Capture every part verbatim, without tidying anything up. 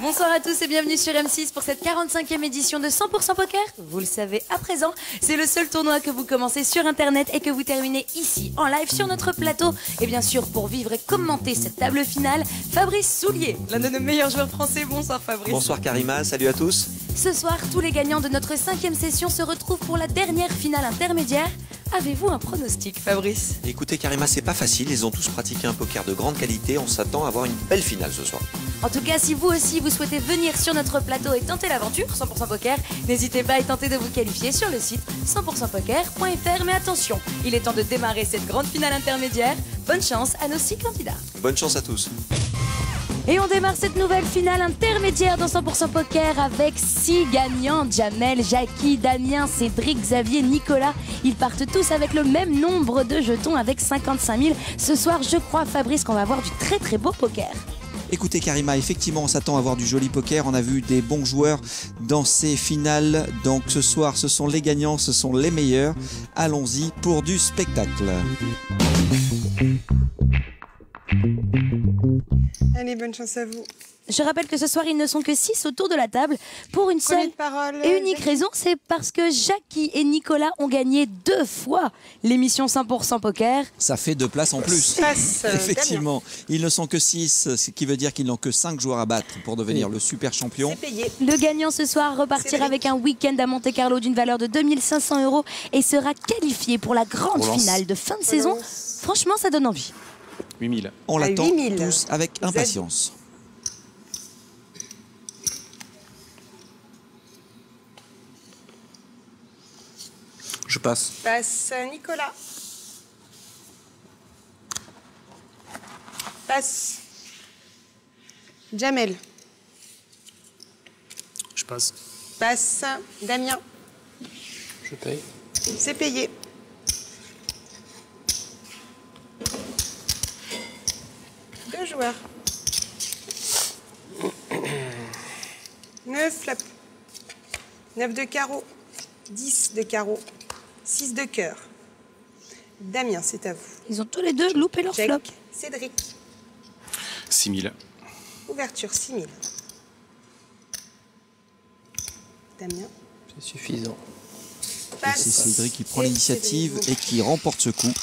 Bonsoir à tous et bienvenue sur M six pour cette quarante-cinquième édition de cent pour cent Poker. Vous le savez à présent, c'est le seul tournoi que vous commencez sur internet et que vous terminez ici en live sur notre plateau. Et bien sûr, pour vivre et commenter cette table finale, Fabrice Soulier, l'un de nos meilleurs joueurs français. Bonsoir Fabrice. Bonsoir Karima, salut à tous. Ce soir, tous les gagnants de notre cinquième session se retrouvent pour la dernière finale intermédiaire. Avez-vous un pronostic, Fabrice? Écoutez Karima, c'est pas facile, ils ont tous pratiqué un poker de grande qualité, on s'attend à avoir une belle finale ce soir. En tout cas, si vous aussi vous souhaitez venir sur notre plateau et tenter l'aventure cent pour cent Poker, n'hésitez pas à tenter de vous qualifier sur le site cent pour cent poker point f r. Mais attention, il est temps de démarrer cette grande finale intermédiaire. Bonne chance à nos six candidats. Bonne chance à tous. Et on démarre cette nouvelle finale intermédiaire dans cent pour cent Poker avec six gagnants. Jamel, Jackie, Damien, Cédric, Xavier, Nicolas. Ils partent tous avec le même nombre de jetons avec cinquante-cinq mille. Ce soir, je crois, Fabrice, qu'on va avoir du très très beau poker. Écoutez Karima, effectivement on s'attend à avoir du joli poker, on a vu des bons joueurs dans ces finales, donc ce soir ce sont les gagnants, ce sont les meilleurs, allons-y pour du spectacle. Allez, bonne chance à vous. Je rappelle que ce soir, ils ne sont que six autour de la table pour une seule et unique raison, c'est parce que Jackie et Nicolas ont gagné deux fois l'émission cent pour cent Poker. Ça fait deux places en plus. Passe, euh, Effectivement, ils ne sont que six, ce qui veut dire qu'ils n'ont que cinq joueurs à battre pour devenir le super champion. C'est payé. Le gagnant ce soir repartira avec un week-end à Monte-Carlo d'une valeur de deux mille cinq cents euros et sera qualifié pour la grande Relance. finale de fin de saison. Franchement, ça donne envie. huit mille. On À l'attend huit mille. tous avec impatience. Je passe. Passe, Nicolas. Passe. Jamel. Je passe. Passe, Damien. Je paye. C'est payé. Deux joueurs. Neuf flop. Neuf de carreau. Dix de carreau. Six de cœur. Damien, c'est à vous. Ils ont tous les deux loupé leur Check. flop. Cédric. six mille. Ouverture six mille. Damien. C'est suffisant. Et Passe. c'est Cédric qui prend Et l'initiative Cédric. et qui remporte ce coup.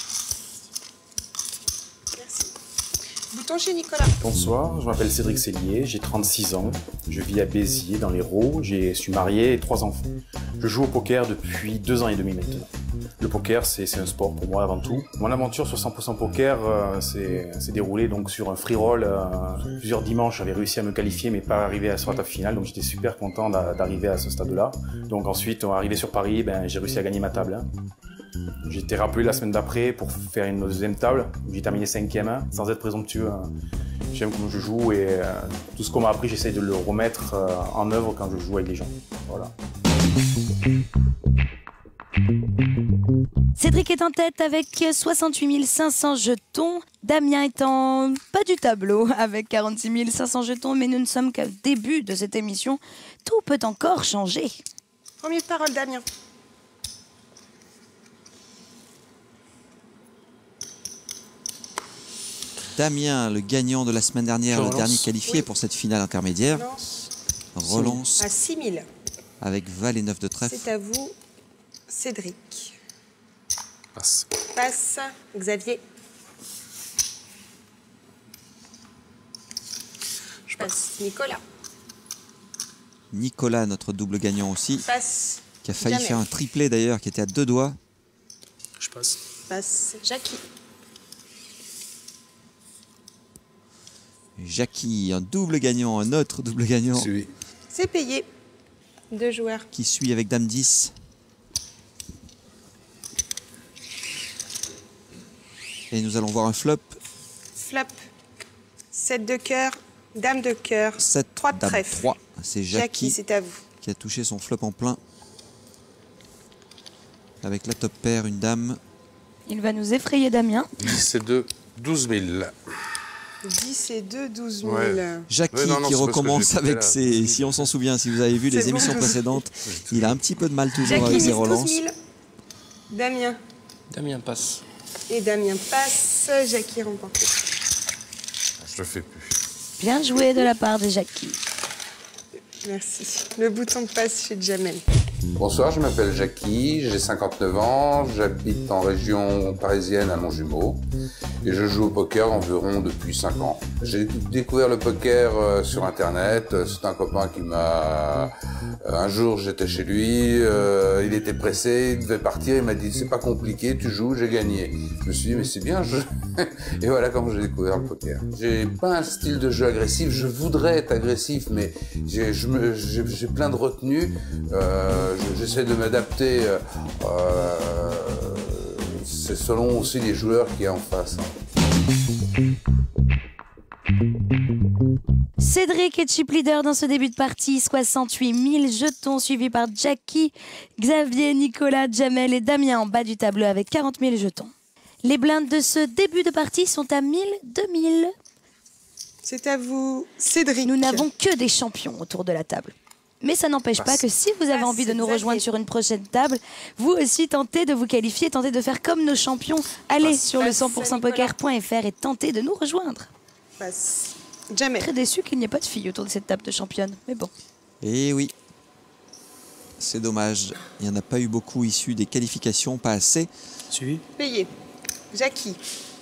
Merci. Bouton chez Nicolas. Bonsoir, je m'appelle Cédric Cellier, j'ai trente-six ans, je vis à Béziers dans l'Hérault, je suis marié et trois enfants. Je joue au poker depuis deux ans et demi maintenant. Le poker, c'est un sport pour moi avant tout. Mon aventure sur cent pour cent Poker euh, s'est déroulée donc sur un free roll. Euh, plusieurs dimanches, j'avais réussi à me qualifier mais pas arrivé à sur la table finale, donc j'étais super content d'arriver à ce stade-là. Donc ensuite, arrivé sur Paris, ben, j'ai réussi à gagner ma table. Hein. J'ai été rappelé la semaine d'après pour faire une deuxième table. J'ai terminé cinquième, hein, sans être présomptueux. Hein. J'aime comment je joue et euh, tout ce qu'on m'a appris, j'essaie de le remettre euh, en œuvre quand je joue avec les gens. Voilà. Cédric est en tête avec soixante-huit mille cinq cents jetons. Damien est en bas du tableau avec quarante-six mille cinq cents jetons. Mais nous ne sommes qu'au début de cette émission. Tout peut encore changer. Premier de parole, Damien. Damien, le gagnant de la semaine dernière, Je le relance. dernier qualifié Oui. pour cette finale intermédiaire, Lance relance à six mille. avec Val et neuf de trèfle. C'est à vous, Cédric. Passe. Passe, Xavier. Je passe. Passe, Nicolas. Nicolas, notre double gagnant aussi, Passe, qui a failli Jamel. faire un triplé d'ailleurs, qui était à deux doigts. Je passe. Passe, Jackie. Jackie, un double gagnant, un autre double gagnant Suivi. C'est payé. Deux joueurs. qui suit avec Dame dix. Et nous allons voir un flop, Flop. sept de cœur, Dame de cœur. sept, trois de Dame trèfle. trois. C'est Jackie, Jackie c'est à vous. qui a touché son flop en plein. Avec la top paire, une dame. Il va nous effrayer, Damien. dix et deux, douze mille. dix et deux, douze mille. Ouais. Jackie Ouais, non, non, qui c'est parce que recommence j'écoutais avec là. ses... Si on s'en souvient, si vous avez vu C'est les bon, émissions douze. précédentes, il a un petit peu de mal toujours Jackie avec ses mise douze relances. mille. Damien. Damien passe. Et Damien passe. Jackie remporte. Je le fais plus. Bien joué de la part de Jackie. Merci. Le bouton passe chez Jamel. Bonsoir, je m'appelle Jackie, j'ai cinquante-neuf ans, j'habite en région parisienne à Montjumeau et je joue au poker environ depuis cinq ans. J'ai découvert le poker euh, sur internet, c'est un copain qui m'a... Euh, un jour j'étais chez lui, euh, il était pressé, il devait partir, il m'a dit c'est pas compliqué, tu joues, j'ai gagné. Je me suis dit mais c'est bien, je... et voilà comment j'ai découvert le poker. J'ai pas un style de jeu agressif, je voudrais être agressif mais j'ai, je me, j'ai, j'ai plein de retenue. Euh, J'essaie de m'adapter, euh, c'est selon aussi les joueurs qu'il y a en face. Cédric est chip leader dans ce début de partie, soixante-huit mille jetons, suivi par Jackie, Xavier, Nicolas, Jamel et Damien en bas du tableau avec quarante mille jetons. Les blindes de ce début de partie sont à mille, deux mille. C'est à vous, Cédric. Nous n'avons que des champions autour de la table. Mais ça n'empêche pas que si vous avez Passe, envie de nous Xavier. rejoindre sur une prochaine table, vous aussi tentez de vous qualifier, tentez de faire comme nos champions. Allez Passe. sur le Passe, cent pour cent poker point f r et tentez de nous rejoindre. Passe. Jamel. Très déçu qu'il n'y ait pas de filles autour de cette table de championne, mais bon. Et oui, c'est dommage. Il n'y en a pas eu beaucoup issus des qualifications, pas assez. Suivi. Payé. Jackie.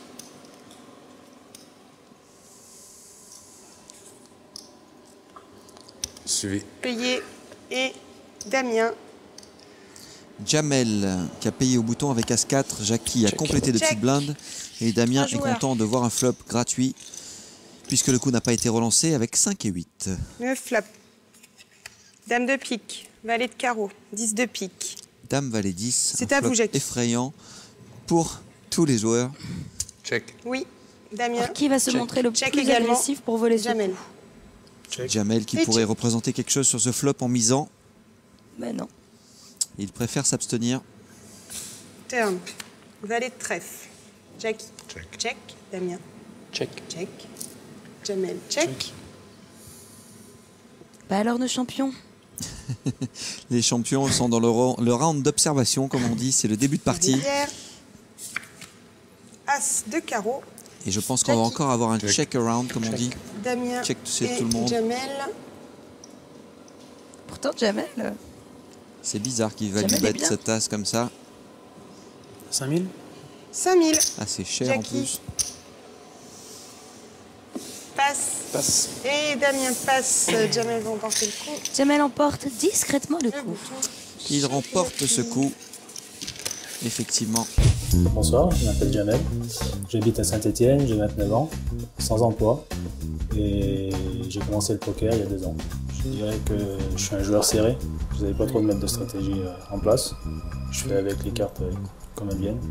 Suivi. Payé. Et Damien. Jamel qui a payé au bouton avec As quatre, Jackie a Check. complété de Check. petites blindes et Damien Un est joueur. content de voir un flop gratuit puisque le coup n'a pas été relancé avec cinq et huit. neuf flop. Dame de pique. Valet de carreau. dix de pique. Dame valet dix, C'est un à vous, flop Jackie. effrayant pour tous les joueurs. Check. Oui. Damien. Alors, qui va se Check. montrer le Check plus également. agressif pour voler ce Jamel. coup? Check. Jamel qui Et pourrait check. représenter quelque chose sur ce flop en misant. Ben non. Il préfère s'abstenir. Turn. Valet de trèfle. Jackie. Check. Check. Damien. Check. Check. Jamel. Check. Bah alors nos champions. Les champions sont dans le, ro- le round d'observation, comme on dit. C'est le début de partie. Rivière. As de carreau. Et je pense qu'on va Jackie. encore avoir un Check. check around, comme on Check. dit. Damien. Check c'est et tout le monde. Jamel. Pourtant Jamel, euh, C'est bizarre qu'il va Jamel lui est mettre bien. cette tasse comme ça. cinq mille. cinq mille. Ah, c'est cher en Jackie. plus. Passe. Passe. Et Damien passe. Jamel va emporter le coup. Jamel emporte discrètement le Le coup. bouton. Il remporte ce coup. Effectivement. Bonsoir, je m'appelle Jamel, j'habite à Saint-Étienne, j'ai vingt-neuf ans, sans emploi et j'ai commencé le poker il y a deux ans. Je dirais que je suis un joueur serré, je n'avais pas trop de mettre de stratégie euh, en place. Je fais avec les cartes euh, comme elles viennent.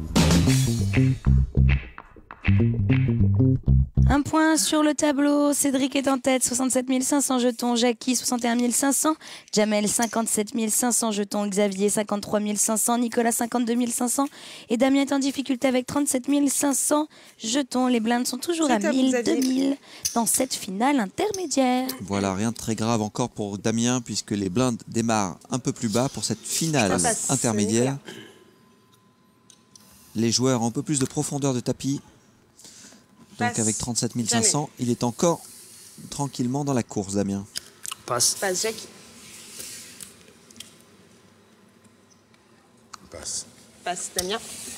Un point sur le tableau. Cédric est en tête, soixante-sept mille cinq cents jetons. Jackie, soixante et un mille cinq cents. Jamel, cinquante-sept mille cinq cents jetons. Xavier, cinquante-trois mille cinq cents. Nicolas, cinquante-deux mille cinq cents. Et Damien est en difficulté avec trente-sept mille cinq cents jetons. Les blindes sont toujours à C'est à vous, mille, Xavier. deux mille dans cette finale intermédiaire. Voilà, rien de très grave encore pour Damien, puisque les blindes démarrent un peu plus bas pour cette finale Ça passe, intermédiaire. Les joueurs ont un peu plus de profondeur de tapis. Donc Passe. avec trente-sept mille cinq cents, il est encore tranquillement dans la course, Damien. Passe. Passe Jackie. Passe. Passe Damien.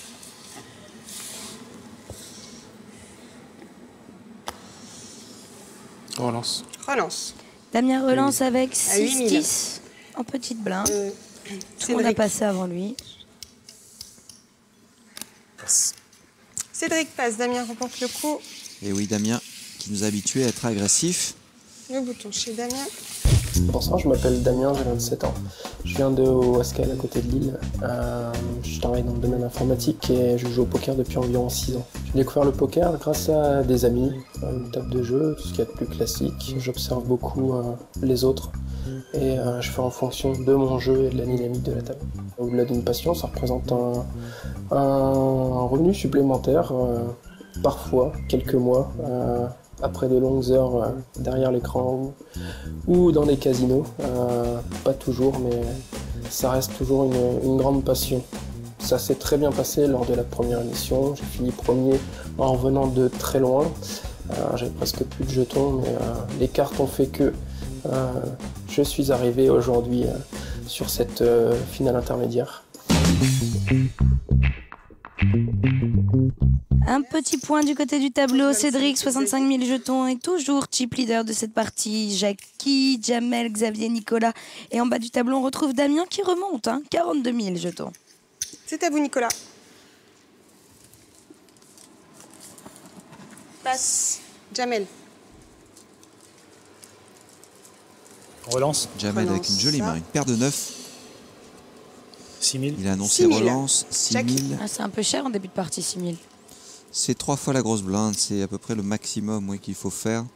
Relance. Relance. Damien relance avec À huit six mille. dix en petite blinde. Euh, Tout le monde a Cédric. passé avant lui. Passe. Cédric passe. Damien remporte le coup. Et oui, Damien, qui nous a habitués à être agressif. Le bouton chez Damien. Bonsoir, je m'appelle Damien, j'ai vingt-sept ans. Je viens de Wascal, à côté de Lille. Euh, je travaille dans le domaine informatique et je joue au poker depuis environ six ans. J'ai découvert le poker grâce à des amis, une table de jeu, tout ce qu'il y a de plus classique. J'observe beaucoup euh, les autres et euh, je fais en fonction de mon jeu et de la dynamique de la table. Au-delà d'une passion, ça représente un, un revenu supplémentaire, euh, parfois, quelques mois. Euh, après de longues heures euh, derrière l'écran ou, ou dans des casinos, euh, pas toujours, mais ça reste toujours une, une grande passion. Ça s'est très bien passé lors de la première édition, j'ai fini premier en revenant de très loin, euh, j'avais presque plus de jetons, mais euh, les cartes ont fait que euh, je suis arrivé aujourd'hui euh, sur cette euh, finale intermédiaire. Un petit point du côté du tableau. Cédric, soixante-cinq mille jetons, est toujours chip leader de cette partie. Jackie, Jamel, Xavier, Nicolas. Et en bas du tableau, on retrouve Damien qui remonte, hein, quarante-deux mille jetons. C'est à vous, Nicolas. Passe. Jamel. On relance. Jamel avec une jolie ça. main, une paire de neuf. six mille. Il a annoncé six mille. relance, six mille. Ah, c'est un peu cher en début de partie, six mille. C'est trois fois la grosse blinde, c'est à peu près le maximum oui, qu'il faut faire.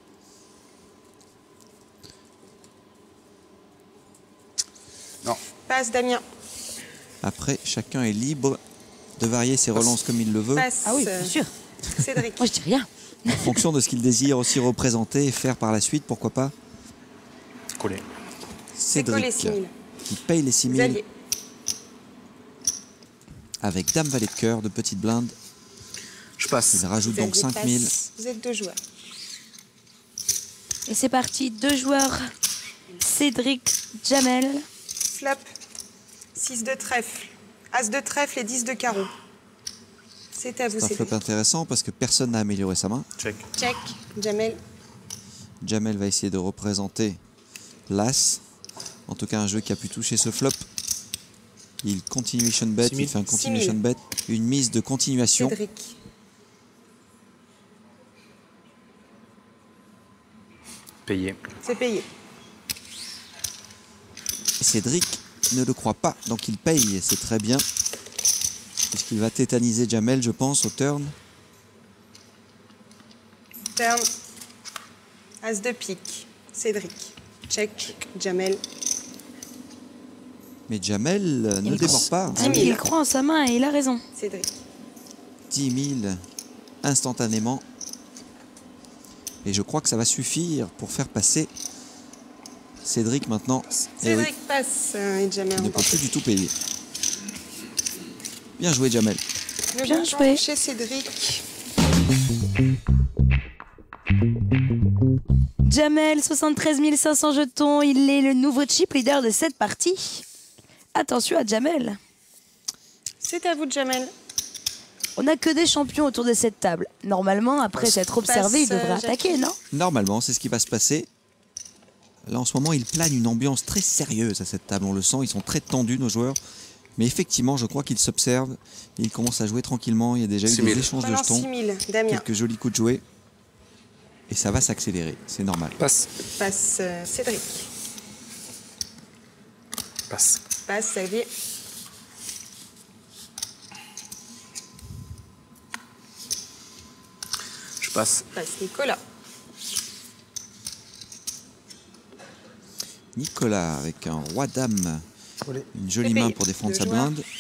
Non. Passe, Damien. Après, chacun est libre de varier ses relances comme il le veut, Passe. Ah oui, bien sûr. Cédric. Moi, je dis rien. en fonction de ce qu'il désire aussi représenter et faire par la suite, pourquoi pas. Collé. C'est collé, Cédric, six mille. qui paye les six mille Xavier. avec Dame Valet de cœur de petite blinde. Je passe. Il rajoute donc Xavier cinq mille. passe. Vous êtes deux joueurs. Et c'est parti, deux joueurs. Cédric, Jamel. Flop. six de trèfle. As de trèfle et dix de carreau. C'est à vous, C'est un Cédric. flop intéressant parce que personne n'a amélioré sa main. Check. Check. Jamel. Jamel va essayer de représenter l'As. En tout cas, un jeu qui a pu toucher ce flop. Il continuation bet, six mille. il fait un six continuation mille. bet, une mise de continuation. Cédric. Payé. C'est payé. Cédric ne le croit pas, donc il paye, et c'est très bien. Puisqu'il va tétaniser Jamel, je pense, au turn. Turn. As de pique. Cédric. Check. Jamel. Mais Jamel euh, ne Il démord croit- pas. Ah, mais il croit en sa main et il a raison. Cédric. dix mille instantanément. Et je crois que ça va suffire pour faire passer Cédric maintenant. Eh oui, Cédric passe. euh, Et Jamel il ne peut remporte. plus du tout payer. Bien joué, Jamel. Le Bien bon joué. point chez Cédric. Jamel, soixante-treize mille cinq cents jetons. Il est le nouveau chip leader de cette partie. Attention à Jamel. C'est à vous, Jamel. On n'a que des champions autour de cette table. Normalement, après s'être observé, il Passe, devrait euh, attaquer, Jackie. non? Normalement, c'est ce qui va se passer. Là, en ce moment, il plane une ambiance très sérieuse à cette table. On le sent, ils sont très tendus, nos joueurs. Mais effectivement, je crois qu'ils s'observent. Et ils commencent à jouer tranquillement. Il y a déjà eu six des mille. échanges de Pendant jetons. six mille. Damien. Quelques jolis coups de jouet. Et ça va s'accélérer. C'est normal. Passe. Passe. euh, Cédric. Passe. Passe. Xavier. Je passe. Passe. Nicolas. Nicolas avec un roi-dame. Collé. Une jolie C'est main payé. pour défendre Deux sa joueurs. blinde.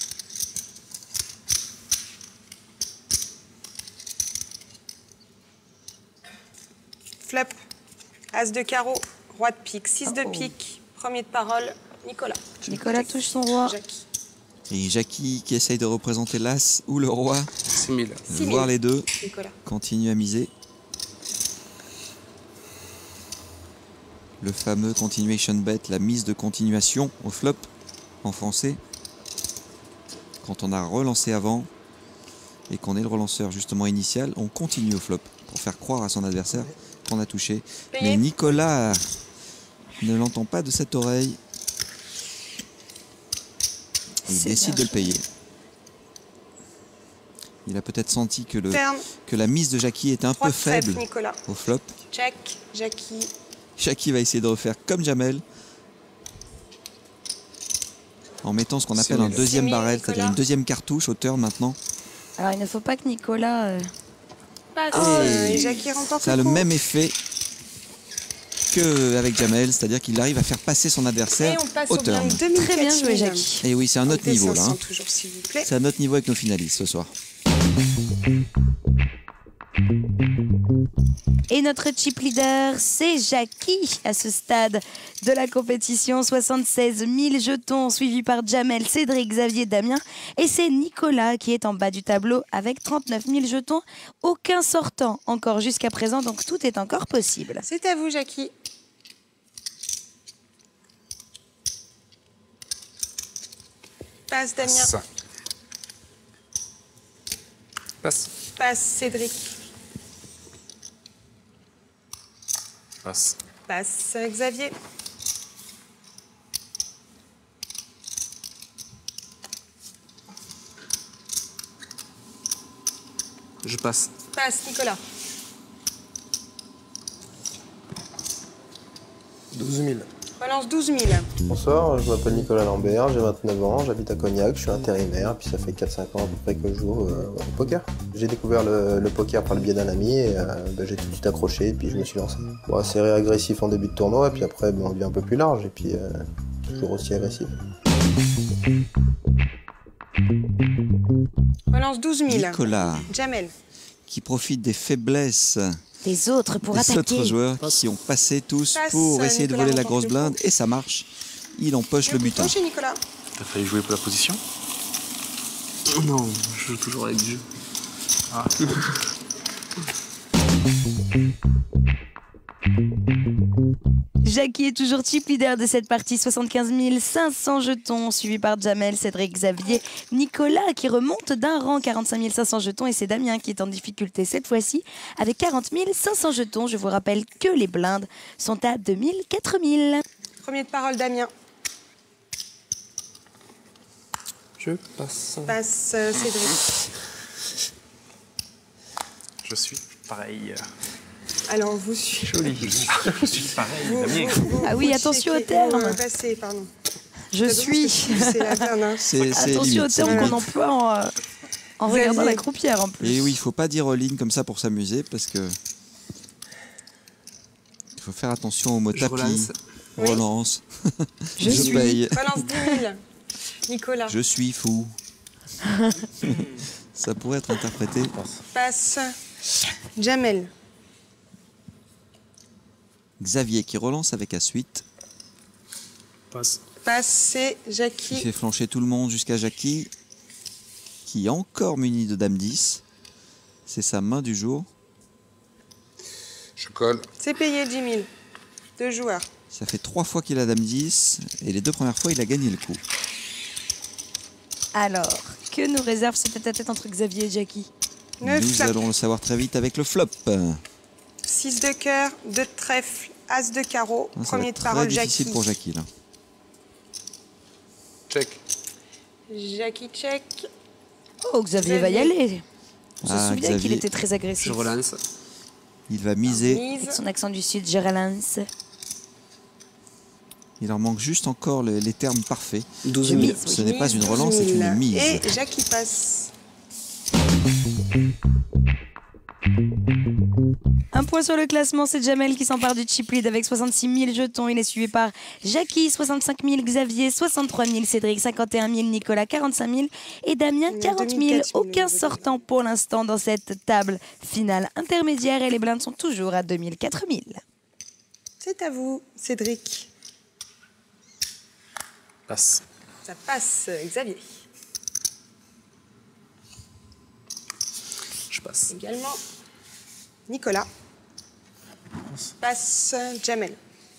Flop. As de carreau. Roi de pique. six Oh. de pique. Premier de parole. Nicolas. Nicolas touche son roi. Jackie. Et Jackie qui essaye de représenter l'As ou le roi. six mille. Six Voir mille. les deux. Nicolas. Continue à miser. Le fameux continuation bet, la mise de continuation au flop en français. Quand on a relancé avant et qu'on est le relanceur justement initial, on continue au flop pour faire croire à son adversaire qu'on a touché. Payé. Mais Nicolas ne l'entend pas de cette oreille. Et il C'est décide bien de le payer. Il a peut-être senti que, le, Turn. que la mise de Jackie était un Trois peu de trèfle. faible Nicolas. au flop. Check. Jackie. Jackie va essayer de refaire comme Jamel en mettant ce qu'on appelle un mille. deuxième six mille, barrel, c'est-à-dire Nicolas. une deuxième cartouche au turn maintenant. Alors, il ne faut pas que Nicolas... euh, Passe. Oh. Et Jackie remporte Ça a le coup. même effet qu'avec Jamel, c'est-à-dire qu'il arrive à faire passer son Et adversaire on passe au au bien turn. deux mille Très bien quatre joué, mille. Jackie. Et oui, c'est un autre Comptez niveau là. cinq cents hein. toujours, s'il vous plaît. C'est un autre niveau avec nos finalistes ce soir. Et notre chip leader, c'est Jackie à ce stade de la compétition. soixante-seize mille jetons, suivi par Jamel, Cédric, Xavier, Damien. Et c'est Nicolas qui est en bas du tableau avec trente-neuf mille jetons. Aucun sortant encore jusqu'à présent, donc tout est encore possible. C'est à vous, Jackie. Passe, Damien. Passe. Passe. Passe, Cédric. Passe. Passe, Xavier. Je passe. Passe, Nicolas. douze mille. Relance douze mille. Bonsoir, je m'appelle Nicolas Lambert, j'ai vingt-neuf ans, j'habite à Cognac, je suis intérimaire, puis ça fait quatre cinq ans à peu près que je joue euh, au poker. J'ai découvert le, le poker par le biais d'un ami et euh, ben, j'ai tout de suite accroché et puis je me suis lancé. Bon, serré agressif en début de tournoi, et puis après ben, on devient un peu plus large et puis euh, toujours aussi agressif. Relance douze mille. Nicolas, Jamel. qui profite des faiblesses Les autres pour des attaquer. autres joueurs qui ont passé tous Passe, pour essayer de Nicolas voler la remporte grosse le blinde et ça marche. Il empoche le butin. Chez Nicolas. T'as failli jouer pour la position? Non, je joue toujours avec Dieu. Ah. Jackie est toujours chip leader de cette partie, soixante-quinze mille cinq cents jetons, suivi par Jamel, Cédric, Xavier, Nicolas qui remonte d'un rang, quarante-cinq mille cinq cents jetons, et c'est Damien qui est en difficulté cette fois-ci avec quarante mille cinq cents jetons. Je vous rappelle que les blindes sont à deux mille, quatre mille. Premier de parole, Damien. Je passe. Passe, euh, Cédric. Je suis pareil. Alors, vous suivez. Joli. Je suis pareil, Vous- Damien. vous- vous- Ah oui, vous attention au checkez- terme. vous passez, pardon. Je Pardon, suis. C'est la bonne, hein. C'est c'est Attention limite, au c'est terme limite. qu'on emploie en, euh, en Xavier. regardant la croupière en plus. Et oui, il faut pas dire all-in comme ça pour s'amuser parce que il faut faire attention au mot Je tapis, relance. Oui. relance, Je suis. paye, Relance dix mille. Nicolas. je suis fou. Ça pourrait être interprété. Passe. Jamel. Xavier qui relance avec la suite, Passe. Passe, c'est qui Jackie. fait flancher tout le monde jusqu'à Jackie, qui est encore muni de dame dix. C'est sa main du jour. Je colle. C'est payé dix mille. Deux joueurs. Ça fait trois fois qu'il a dame dix et les deux premières fois il a gagné le coup. Alors, que nous réserve ce tête-à-tête entre Xavier et Jackie? Neuf Nous flop. allons le savoir très vite avec le flop. six de cœur, deux de trèfle, as de carreau. Ah, ça va Premier être de très parole, difficile Jackie. pour Jackie là. Check. Jackie check. Oh, Xavier va y Xavier. aller. On se Ah, souvient qu'il Xavier. était très agressif. Je relance. Il va miser. Mise. Avec son accent du sud, je relance. Il en manque juste encore le- les termes parfaits. douze Je mille. mise. Ce n'est pas une Mise, relance, c'est douze mille. une mise. Et Jackie passe. Un point sur le classement, c'est Jamel qui s'empare du chip lead avec soixante-six mille jetons. Il est suivi par Jackie, soixante-cinq mille, Xavier, soixante-trois mille, Cédric, cinquante et un mille, Nicolas, quarante-cinq mille et Damien, Il y a quarante deux mille, mille. quatre mille, Aucun vous avez sortant pour l'instant dans cette table finale intermédiaire et les blindes sont toujours à deux mille, quatre mille. C'est à vous, Cédric. Passe. Ça passe, Xavier. Je passe. Également. Nicolas. Passe, Jamel.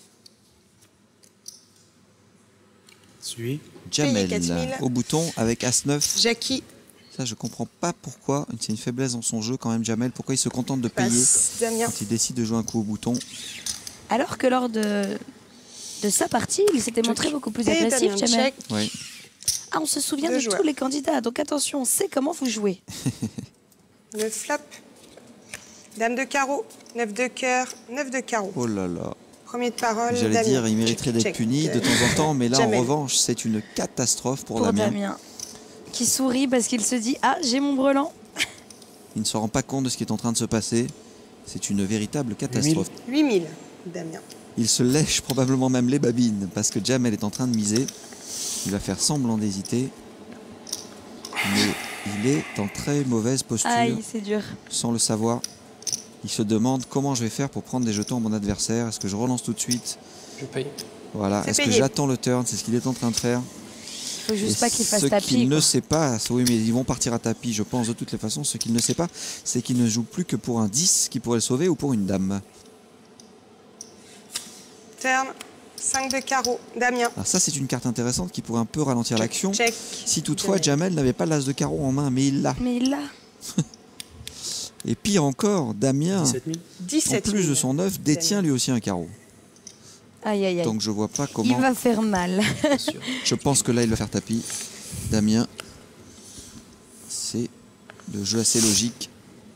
Suis. Jamel quatre mille. au bouton avec as neuf. Jackie Ça, je comprends pas pourquoi. C'est une faiblesse dans son jeu quand même, Jamel. Pourquoi il se contente de payer passe, Damien. quand il décide de jouer un coup au bouton. Alors que lors de, de sa partie, il s'était montré beaucoup plus Et agressif, Damien Jamel. check. Oui. Ah, on se souvient Deux de joueurs. tous les candidats, donc attention, on sait comment vous jouez. Le flop. Dame de carreau, neuf de cœur, neuf de carreau. Oh là là. Premier de parole, J'allais Damien. dire, il mériterait Check, d'être check. puni de temps en temps, mais là, Jamel. en revanche, c'est une catastrophe pour, Pour Damien. Damien, qui sourit parce qu'il se dit « Ah, j'ai mon brelan !» Il ne se rend pas compte de ce qui est en train de se passer. C'est une véritable catastrophe. huit mille, Damien. Il se lèche probablement même les babines parce que Jamel est en train de miser. Il va faire semblant d'hésiter. Mais il est en très mauvaise posture, Aïe, c'est dur. sans le savoir. Il se demande comment je vais faire pour prendre des jetons à mon adversaire. Est-ce que je relance tout de suite? Je paye. Voilà. C'est Est-ce que payé. j'attends le turn? C'est ce qu'il est en train de faire. Il faut juste Et pas qu'il fasse ce tapis. qu'il ne quoi. sait pas, oui, mais ils vont partir à tapis, je pense, de toutes les façons. Ce qu'il ne sait pas, c'est qu'il ne joue plus que pour un dix qui pourrait le sauver ou pour une dame. Turn, cinq de carreau. Damien. Alors ça, c'est une carte intéressante qui pourrait un peu ralentir l'action. Check. Si toutefois Jamel n'avait pas l'as de carreau en main, mais il l'a. Mais il l'a. Et pire encore, Damien, dix-sept mille. en dix-sept plus mille. de son œuf, détient lui aussi un carreau. Aïe, aïe, aïe. Donc je vois pas Il comment. va faire mal. Je pense que là, il va faire tapis. Damien, c'est le jeu assez logique.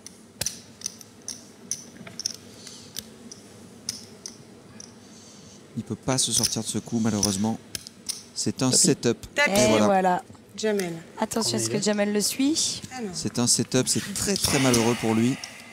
Il peut pas se sortir de ce coup, malheureusement. C'est un setup. Tapis. Et voilà. voilà. Jamel. Attention, est-ce que Jamel le suit? Alors. C'est un setup, c'est très très malheureux pour lui.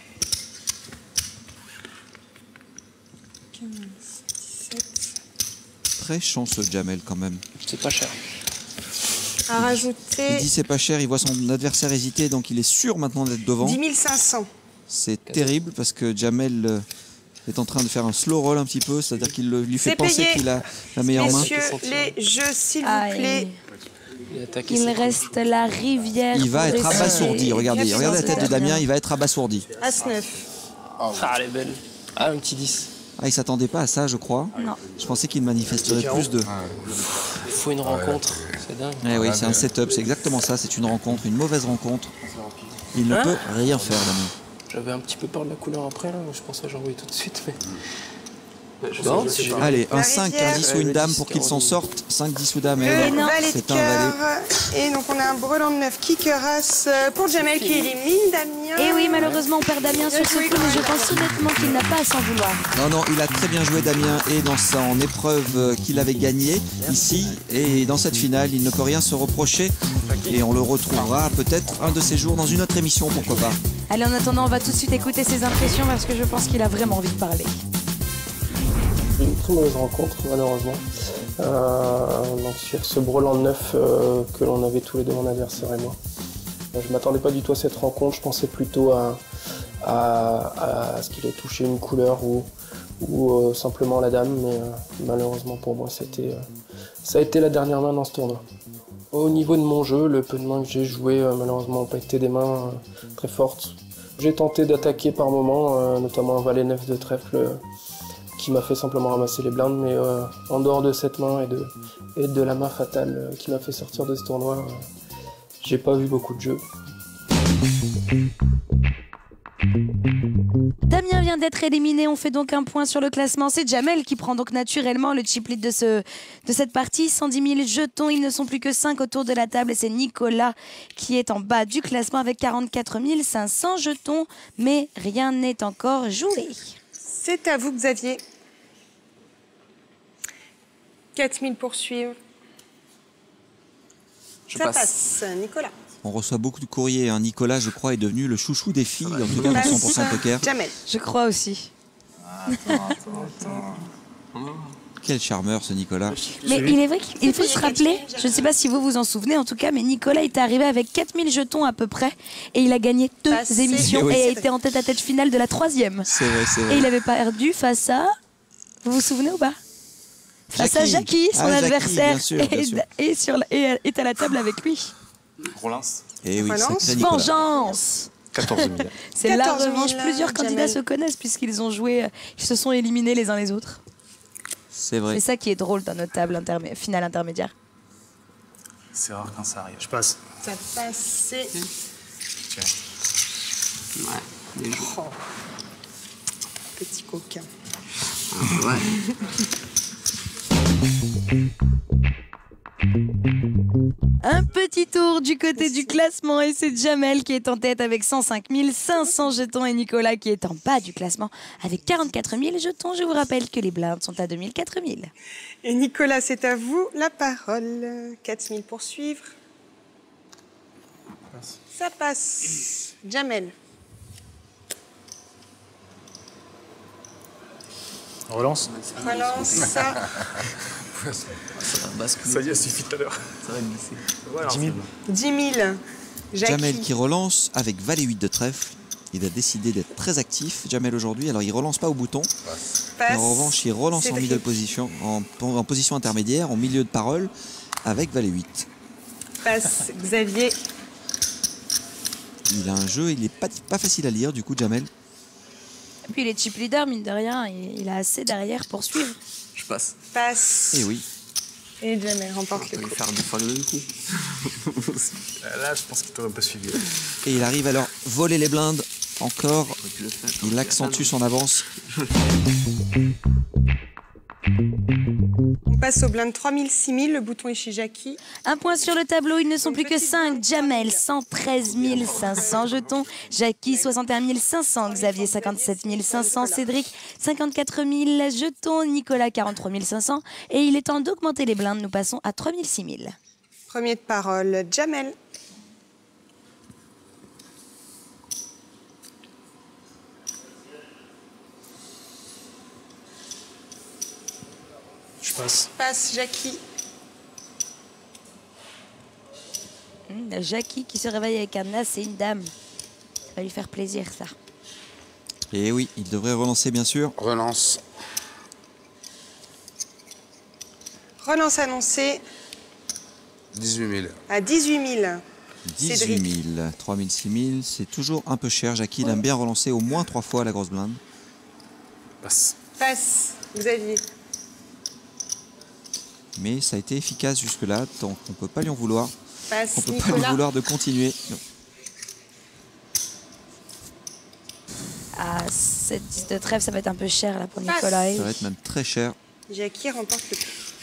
quinze, dix-sept. Très chanceux, Jamel, quand même. C'est pas cher. À Il rajouter dit c'est pas cher, il voit son adversaire hésiter, donc il est sûr maintenant d'être devant. dix mille cinq cents. C'est terrible parce que Jamel euh, est en train de faire un slow roll un petit peu, c'est-à-dire qu'il le- lui fait C'est penser payé. qu'il a la meilleure main. Messieurs, les jeux, s'il vous Aïe. plaît. Il, a attaqué Il ses- reste la rivière. Il va pour être essayer. abasourdi, regardez, Bien regardez la sûr, tête de Damien. Damien, il va être abasourdi. As neuf. Ah, elle est belle. Ah, un petit dix. Ah, il s'attendait pas à ça, je crois. Non. Je pensais qu'il manifesterait plus de... Il faut une rencontre. C'est dingue. Eh oui, c'est un setup, c'est exactement ça, c'est une rencontre, une mauvaise rencontre. Il ne Hein peut rien faire, Damien. J'avais un petit peu peur de la couleur après, là. Je pensais que j'en voyais tout de suite, mais. Non, si j'ai- Allez, un La cinq, rivière. un dix ou une dame pour qu'il s'en sorte. cinq, dix ou dame, et Le voilà. valet de C'est un valet. cœur. Et donc on a un brelan de neuf qui cuirasse pour Jamel qui élimine Damien. Et oui, malheureusement, on perd Damien sur ce coup, mais je pense honnêtement qu'il n'a pas à s'en vouloir. Non, non, il a très bien joué Damien et dans son épreuve euh, qu'il avait gagnée ici et dans cette finale, il ne peut rien se reprocher et on le retrouvera peut-être un de ces jours dans une autre émission, pourquoi pas. Allez, en attendant, on va tout de suite écouter ses impressions parce que je pense qu'il a vraiment envie de parler. Une très mauvaise rencontre, malheureusement. Euh, donc sur ce brelan de neuf euh, que l'on avait tous les deux, mon adversaire et moi. Euh, Je m'attendais pas du tout à cette rencontre, je pensais plutôt à, à, à ce qu'il ait touché une couleur ou, ou euh, simplement la dame, mais euh, malheureusement pour moi, c'était, euh, ça a été la dernière main dans ce tournoi. Au niveau de mon jeu, le peu de mains que j'ai joué, euh, malheureusement, n'ont pas été des mains euh, très fortes. J'ai tenté d'attaquer par moments, euh, notamment un valet neuf de trèfle euh, qui m'a fait simplement ramasser les blindes, mais euh, en dehors de cette main et de, et de la main fatale euh, qui m'a fait sortir de ce tournoi, euh, j'ai pas vu beaucoup de jeux. Damien vient d'être éliminé, on fait donc un point sur le classement. C'est Jamel qui prend donc naturellement le chip lead de, ce, de cette partie. cent dix mille jetons, ils ne sont plus que cinq autour de la table et c'est Nicolas qui est en bas du classement avec quarante-quatre mille cinq cents jetons. Mais rien n'est encore joué. C'est à vous, Xavier. quatre mille pour suivre. Je Ça passe. passe, Nicolas. On reçoit beaucoup de courriers, hein. Nicolas, je crois, est devenu le chouchou des filles, en tout cas dans Passe, cent pour cent poker. Jamel. Je crois aussi. Quel charmeur ce Nicolas. Mais il est vrai qu'il faut se rappeler, je ne sais pas si vous vous en souvenez en tout cas, mais Nicolas est arrivé avec quatre mille jetons à peu près et il a gagné deux Passé. émissions Eh oui. et a été en tête à tête finale de la troisième. C'est vrai, c'est Et vrai. il avait perdu face à... Vous vous souvenez ou pas? Face à Jackie. Jackie, son Ah, Jackie, adversaire, bien sûr, bien et, sûr. et sur la- et est à la table avec lui. Rollins, Et oui, Relance. sacré Nicolas. Vengeance. quatorze mille. C'est la quatorze mille, revanche. Plusieurs candidats Jamel. se connaissent puisqu'ils ont joué, euh, ils se sont éliminés les uns les autres. C'est vrai. C'est ça qui est drôle dans notre table intermé- finale intermédiaire. C'est rare quand ça arrive. Je passe. Ça passe, c'est... Ouais, des jours. Oh. Petit coquin. Ouais. Un petit tour du côté du classement et c'est Jamel qui est en tête avec cent cinq mille cinq cents jetons et Nicolas qui est en bas du classement avec quarante-quatre mille jetons. Je vous rappelle que les blindes sont à deux mille, quatre mille. Et Nicolas, c'est à vous la parole. quatre mille pour suivre. Ça passe. Jamel. Relance. Relance ça. Ça va basculer. Ça y est, suffit tout à l'heure. Ça va glisser. Ouais, dix mille. dix mille. Jackie. Jamel qui relance avec valet huit de trèfle. Il a décidé d'être très actif, Jamel, aujourd'hui. Alors, il relance pas au bouton. Passe. En revanche, il relance en Cédric. middle position, en, en position intermédiaire, en milieu de parole, avec valet huit. Passe. Xavier. Il a un jeu, il est pas, pas facile à lire, du coup, Jamel. puis il est chip leader, mine de rien, il, il a assez derrière pour suivre. Je passe. Passe. Et oui. Et Jamel remporte On le va coup. faire deux fois le même coup. Là, je pense qu'il t'aurait un peu suivi. Et il arrive à leur voler les blindes. Encore, il accentue son avance. On passe au blind trois mille, six mille. Le bouton est chez Jackie. Un point sur le tableau, ils ne sont plus que cinq. Jamel, cent treize mille cinq cents jetons. Jackie, soixante et un mille cinq cents. Xavier, cinquante-sept mille cinq cents. Cédric, cinquante-quatre mille jetons. Nicolas, quarante-trois mille cinq cents. Et il est temps d'augmenter les blindes. Nous passons à trois mille, six mille. Premier de parole, Jamel. Je passe. Passe, Jackie. Hum, Jackie qui se réveille avec un as et une dame. Ça va lui faire plaisir, ça. Et oui, il devrait relancer, bien sûr. Relance. Relance annoncée dix-huit mille. à dix-huit mille. dix-huit mille. trois mille, six mille, c'est toujours un peu cher. Jackie, il aime bien relancer au moins trois fois la grosse blinde. Passe. Passe, Xavier. Mais ça a été efficace jusque-là, donc on ne peut pas lui en vouloir. Passe, On ne peut pas Nicolas. lui vouloir de continuer. Non. Ah, cette dix de trèfle, ça va être un peu cher là pour Passe. Nicolas. Ça va être même très cher. Jackie remporte le coup.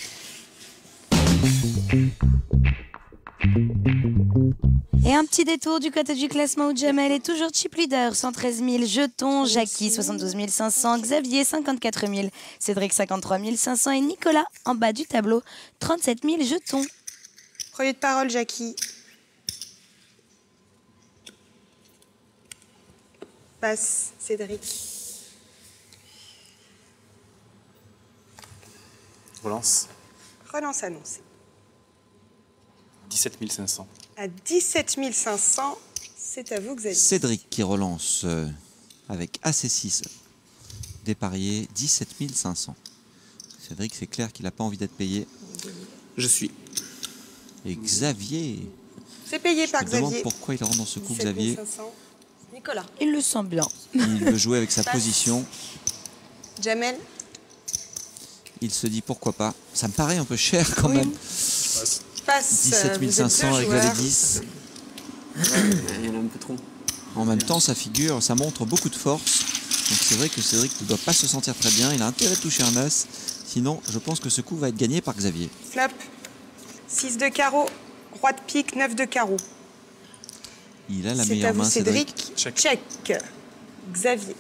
Et un petit détour du côté du classement où Jamel est toujours chip leader, cent treize mille jetons, Jackie soixante-douze mille cinq cents, Xavier cinquante-quatre mille, Cédric cinquante-trois mille cinq cents et Nicolas en bas du tableau, trente-sept mille jetons. Premier de parole, Jackie. Passe, Cédric. Relance. Relance annoncée. dix-sept mille cinq cents. À dix-sept mille cinq cents, c'est à vous, Xavier. Cédric qui relance euh, avec A C six. Déparié, dix-sept mille cinq cents. Cédric, c'est clair qu'il n'a pas envie d'être payé. Je suis. Et Xavier. C'est payé par Je me demande Xavier. pourquoi il rentre dans ce coup, dix-sept mille Xavier. cinq cents. Nicolas. Il le sent bien. Il veut jouer avec sa Passe. position. Jamel. Il se dit pourquoi pas. Ça me paraît un peu cher quand Oui. même. Passe. Passe. dix-sept mille cinq cents vous êtes avec deux la joueurs. dix. Il y en a un peu trop. En même temps, ça figure, ça montre beaucoup de force. Donc c'est vrai que Cédric ne doit pas se sentir très bien. Il a intérêt de toucher un as. Sinon, je pense que ce coup va être gagné par Xavier. Flop. six de carreau. Roi de pique, neuf de carreau. Il a la C'est à meilleure vous, main, Cédric. Cédric. Check. Check. Xavier.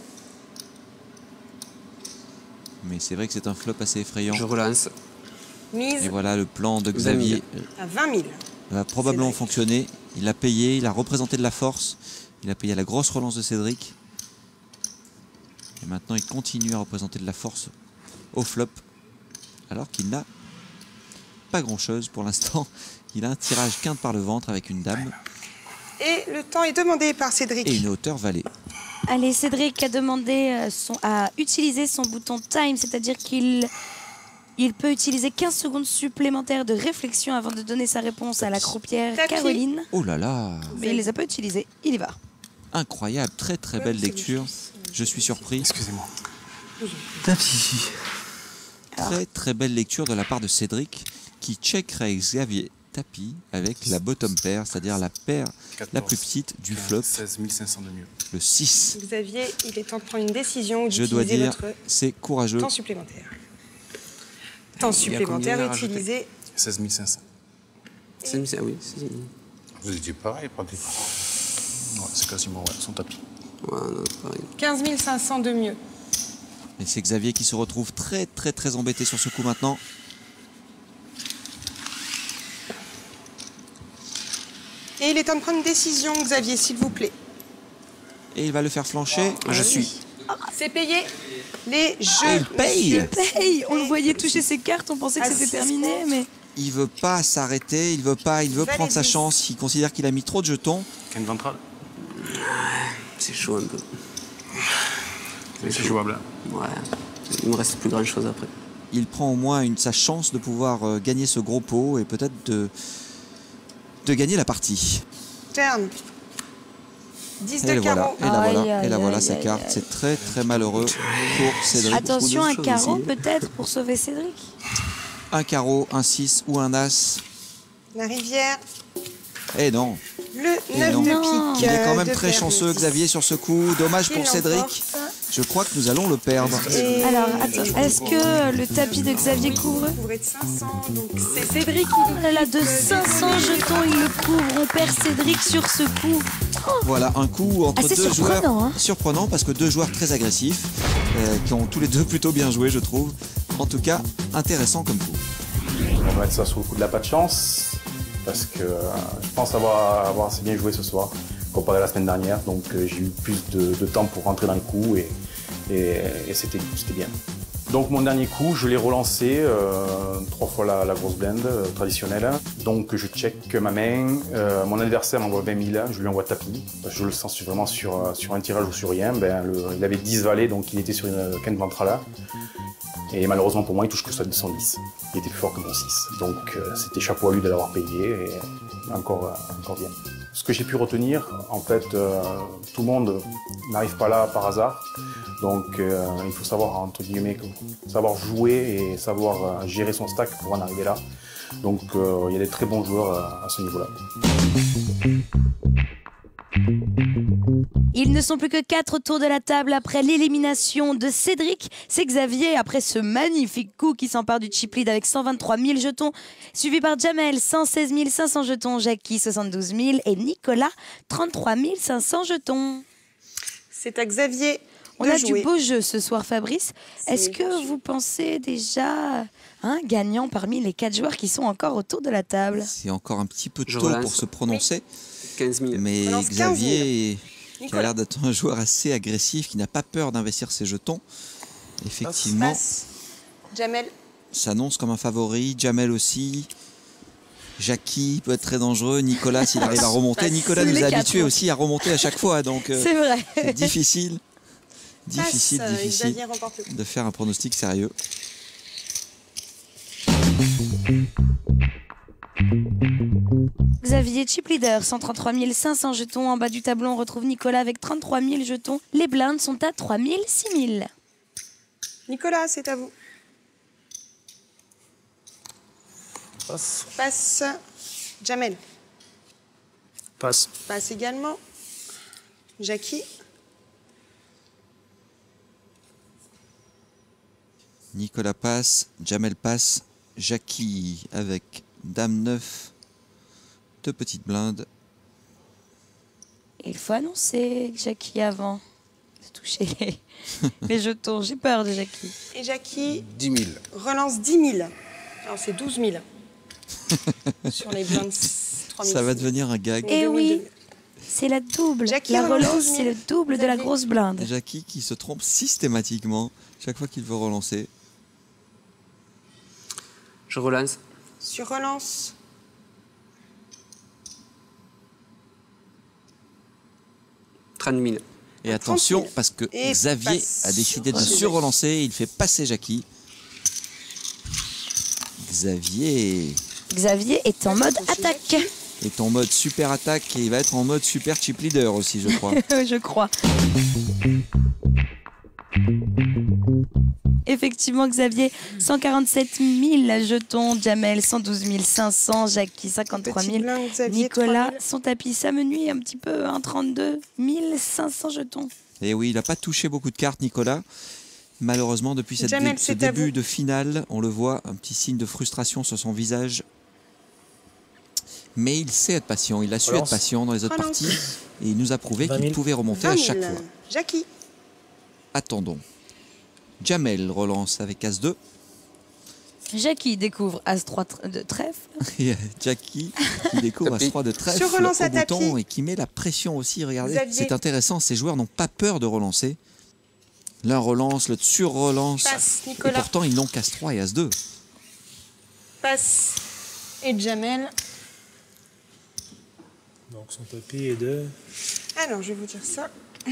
Mais c'est vrai que c'est un flop assez effrayant. Je relance. Mise Et voilà, le plan de vingt Xavier mille. à vingt mille. va probablement Cédric. fonctionner. Il a payé, il a représenté de la force. Il a payé à la grosse relance de Cédric. Et maintenant, il continue à représenter de la force au flop. Alors qu'il n'a pas grand-chose pour l'instant. Il a un tirage quinte par le ventre avec une dame Et le temps est demandé par Cédric. et une hauteur vallée. Allez, Cédric a demandé euh, son, à utiliser son bouton time, c'est-à-dire qu'il il peut utiliser quinze secondes supplémentaires de réflexion avant de donner sa réponse à la croupière Tapis. Caroline. Oh là là, Mais il les a pas utilisés, il y va. incroyable, très très belle lecture. Je suis surpris. Excusez-moi. Tapis. Très très belle lecture de la part de Cédric qui checkerait Xavier tapis avec la bottom pair, c'est-à-dire la paire la plus petite du flop, seize mille cinq cents de mieux. le six. Xavier, il est temps de prendre une décision ou Je dois d'utiliser dire, votre c'est courageux. temps supplémentaire. Temps Il y a combien supplémentaire à rajouter utilisé. seize mille cinq cents. C'est une- ah oui, c'est Vous étiez pareil, pratiquement. Ouais, c'est quasiment ouais, son tapis. ouais, non, pareil. quinze mille cinq cents de mieux. Et c'est Xavier qui se retrouve très très très embêté sur ce coup maintenant. Et il est temps de prendre une décision, Xavier, s'il vous plaît. Et il va le faire flancher. Ah, je suis. C'est payé. Les jeux. Et il paye. monsieur. Hey, on le voyait toucher ses cartes, on pensait que Ah, c'était six terminé, comptes. mais Il veut pas s'arrêter, il veut pas, il veut Valet prendre sa dix. chance. Il considère qu'il a mis trop de jetons. Ken Ventral. C'est chaud un peu. C'est jouable. Ouais. Il me reste plus grand chose après. Il prend au moins une, sa chance de pouvoir euh, gagner ce gros pot et peut-être de, de gagner la partie. Turn. dix Et de voilà, carreau. et la Aïe, voilà, et la aïe, voilà aïe, sa aïe, carte. aïe. C'est très très malheureux pour Cédric. Attention, un choses carreau aussi. peut-être pour sauver Cédric. Un carreau, un six ou un as. La rivière. Eh non, Le Et neuf non. de Non. pique. il est quand euh, même de très fer, chanceux, le dix. Xavier, sur ce coup. Dommage Qui pour Cédric. l'emporte. Je crois que nous allons le perdre. Et Alors, attends, est-ce que le tapis de Xavier couvre? couvré de cinq cents, donc c'est Cédric, oh là là, de cinq cents jetons, il le couvre. On perd Cédric sur ce coup. Voilà, un coup entre Assez deux joueurs. surprenant, hein. Surprenant parce que deux joueurs très agressifs, euh, qui ont tous les deux plutôt bien joué, je trouve. En tout cas, intéressant comme coup. On va mettre ça sous le coup de la pas de chance, parce que euh, je pense avoir, avoir assez bien joué ce soir, comparé à la semaine dernière. Donc euh, j'ai eu plus de, de temps pour rentrer dans les coups et, et, et c'était c'était bien. Donc mon dernier coup, je l'ai relancé, euh, trois fois la, la grosse blinde euh, traditionnelle. Donc je check ma main, euh, mon adversaire m'envoie vingt mille, je lui envoie tapis. Je le sens vraiment sur, sur un tirage ou sur rien. Ben, le, il avait dix valets, donc il était sur une quinte ventrale. Et malheureusement pour moi, il touche que ça de son dix. Il était plus fort que mon six. Donc euh, c'était chapeau à lui de l'avoir payé et encore, euh, encore bien. Ce que j'ai pu retenir, en fait, euh, tout le monde n'arrive pas là par hasard. Donc euh, il faut savoir, entre guillemets, savoir jouer et savoir euh, gérer son stack pour en arriver là. Donc euh, il y a des très bons joueurs euh, à ce niveau-là. Ils ne sont plus que quatre autour de la table après l'élimination de Cédric. C'est Xavier, après ce magnifique coup, qui s'empare du chip lead avec cent vingt-trois mille jetons, suivi par Jamel, cent seize mille cinq cents jetons, Jackie, soixante-douze mille et Nicolas, trente-trois mille cinq cents jetons. C'est à Xavier On de a jouer. du beau jeu ce soir, Fabrice. C'est Est-ce bien que sûr. vous pensez déjà un gagnant parmi les quatre joueurs qui sont encore autour de la table? C'est encore un petit peu Je tôt relance. pour se prononcer. quinze mille. Mais relance quinze Xavier, qui a Nicolas. l'air d'être un joueur assez agressif, qui n'a pas peur d'investir ses jetons, effectivement, Passe. Jamel. s'annonce comme un favori. Jamel aussi. Jackie peut être très dangereux. Nicolas, s'il arrive à remonter. Passe. Nicolas Oui, nous les a quatre, habitués hein. aussi à remonter à chaque fois. Donc euh, C'est vrai. c'est difficile. Difficile, Passe. euh, difficile Xavier remporte le coup. de faire un pronostic sérieux. Xavier, chip leader, cent trente-trois mille cinq cents jetons. En bas du tableau, on retrouve Nicolas avec trente-trois mille jetons. Les blindes sont à trois mille, six mille. Nicolas, c'est à vous. Passe. Passe. Jamel. Passe. Passe également. Jackie. Nicolas passe, Jamel passe, Jackie avec Dame neuf, deux petites blindes. Il faut annoncer que Jackie avant de toucher les, les jetons. J'ai peur de Jackie. Et Jackie dix mille. relance dix mille. Alors c'est douze mille. Sur les blindes trois mille. Ça va devenir un gag. Eh oui, c'est la double. Jackie La relance relance, douze mille. c'est le double de la Xavier. grosse blinde. Jackie qui se trompe systématiquement chaque fois qu'il veut relancer. Je relance. Sur relance. trente mille. Et attention, trente mille. parce que Et Xavier passe a décidé de sur- surrelancer, il fait passer Jackie. Xavier Xavier est en mode attaque. est en mode super attaque et il va être en mode super chip leader aussi, je crois. Je crois. Effectivement, Xavier, cent quarante-sept mille jetons, Jamel, cent douze mille cinq cents, Jackie, cinquante-trois Petite mille, blinde, Xavier, Nicolas, trois mille. son tapis, ça me nuit un petit peu, hein, trente-deux mille cinq cents jetons. Et oui, il n'a pas touché beaucoup de cartes, Nicolas. Malheureusement, depuis cette Jamel, dé- ce c'est à début vous. de finale, on le voit, un petit signe de frustration sur son visage. Mais il sait être patient, il a su Relance. être patient dans les autres Relance. parties. Et il nous a prouvé vingt qu'il mille. pouvait remonter vingt à chaque mille. fois. Jackie. Attendons. Jamel relance avec As deux. Jackie découvre As trois de trèfle. Et Jackie qui découvre As trois de trèfle Sur relance au à bouton tapis. et qui met la pression aussi. Regardez, Xavier. c'est intéressant, ces joueurs n'ont pas peur de relancer. L'un relance, l'autre sur-relance. Passe, Et Nicolas. pourtant, ils n'ont qu'As trois et As deux. Passe. Et Jamel. Donc son tapis est de Alors, je vais vous dire ça.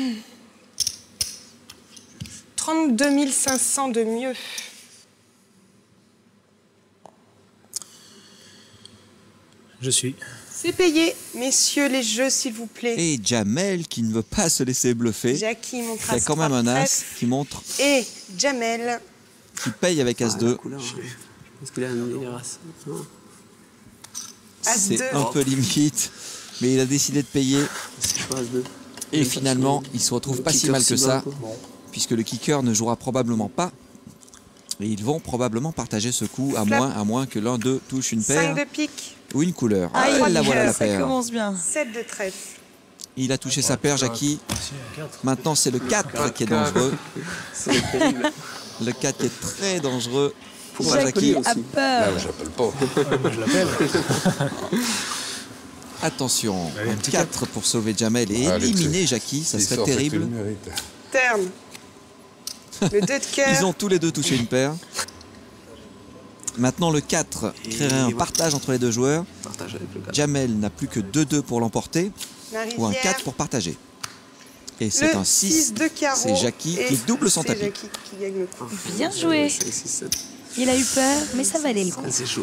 trente-deux mille cinq cents de mieux. je suis. C'est payé. Messieurs, les jeux, s'il vous plaît. Et Jamel qui ne veut pas se laisser bluffer. Jackie montre Il y a quand même un as qui montre, Et Jamel. qui paye avec as deux. Est-ce qu'il a un meilleur as? C'est un peu limite, mais il a décidé de payer. Et finalement, il se retrouve pas si mal que ça, puisque le kicker ne jouera probablement pas. Et ils vont probablement partager ce coup, à moins, à moins que l'un d'eux touche une paire cinq de pique. ou une couleur. Ah, Ah, la voilà la Ça paire. commence bien. sept de trèfle. Il a touché sa paire, Jackie. Maintenant, c'est le quatre qui est dangereux. Le quatre qui est très dangereux pour Jackie. a peur. Là, j'appelle pas. Je l'appelle. Attention, un quatre pour sauver Jamel et Allez, éliminer Jackie, ça S'il serait sort, c'est que tu terrible. le mérites. Turn. Le deux de cœur. Ils ont tous les deux touché une paire. Maintenant, le quatre créerait un partage entre les deux joueurs. Partage avec le quatre. Jamel n'a plus que deux deux pour l'emporter La ou un rivière. quatre pour partager. Et c'est Le un six. six de carreau. C'est Jackie Et qui double son c'est tapis. Jackie qui gagne le coup. Bien joué. cinq, six, sept. Il a eu peur, mais ça valait le coup. Ah, c'est chaud.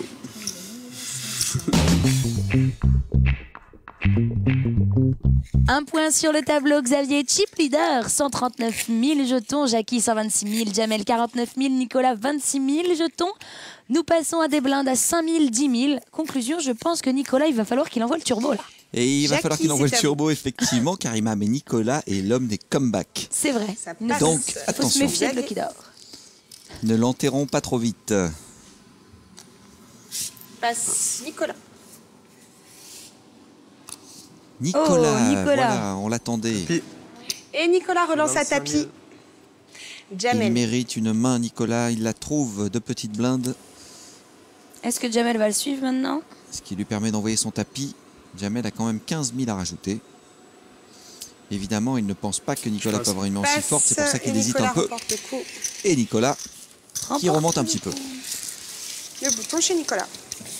Un point sur le tableau, Xavier, chip leader, cent trente-neuf mille jetons, Jackie cent vingt-six mille, Jamel quarante-neuf mille, Nicolas vingt-six mille jetons. Nous passons à des blindes à cinq mille, dix mille. Conclusion, je pense que Nicolas, il va falloir qu'il envoie le turbo là. Et il va Jackie, falloir qu'il envoie le c'est à turbo, effectivement, car il m'a mais Nicolas est l'homme des comebacks. C'est vrai. Ça Ne- passe. Donc, Faut se attention, méfier de Lucky d'or. ne l'enterrons pas trop vite. Passe Nicolas. Nicolas, Oh, Nicolas. voilà, on l'attendait. Et Nicolas relance à tapis. Il Jamel. mérite une main, Nicolas. Il la trouve de petites blindes, Est-ce que Jamel va le suivre maintenant? ce qui lui permet d'envoyer son tapis. Jamel a quand même quinze mille à rajouter. Évidemment, il ne pense pas que Nicolas peut avoir une main aussi Passe. forte. C'est pour ça qu'il Et hésite Nicolas un peu. remporte le coup. Et Nicolas, qui Remporte remonte un le petit peu. Le bouton chez Nicolas.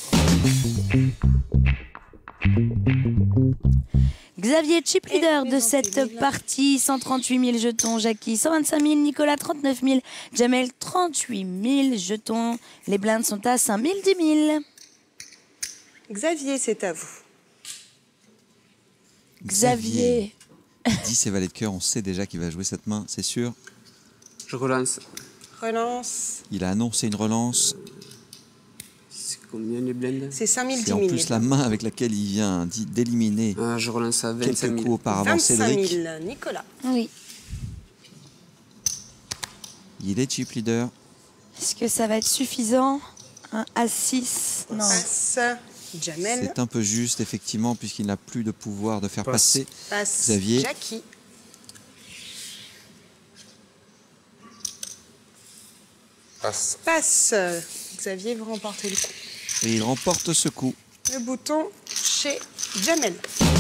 Xavier, chip leader de cette partie, cent trente-huit mille jetons, Jackie cent vingt-cinq mille, Nicolas trente-neuf mille, Jamel trente-huit mille jetons. Les blindes sont à cinq mille, dix mille. Xavier, c'est à vous. Xavier. dix et valet de cœur, on sait déjà qu'il va jouer cette main, c'est sûr. Je relance. Relance. Il a annoncé une relance. C'est combien les blindes? C'est cinq mille, C'est dix en mille. plus la main avec laquelle il vient d'y- d'éliminer Ah, je relance à vingt-cinq quelques mille. coups auparavant vingt-cinq Cédric. mille, Nicolas. Oui. Il est chip leader. Est-ce que ça va être suffisant? Un A six? Non. Passe Jamel. C'est un peu juste, effectivement, puisqu'il n'a plus de pouvoir de faire Passe. passer Passe Xavier. Jackie. Passe. Passe. Xavier, vous remportez le coup. Et il remporte ce coup. Le bouton chez Jamel.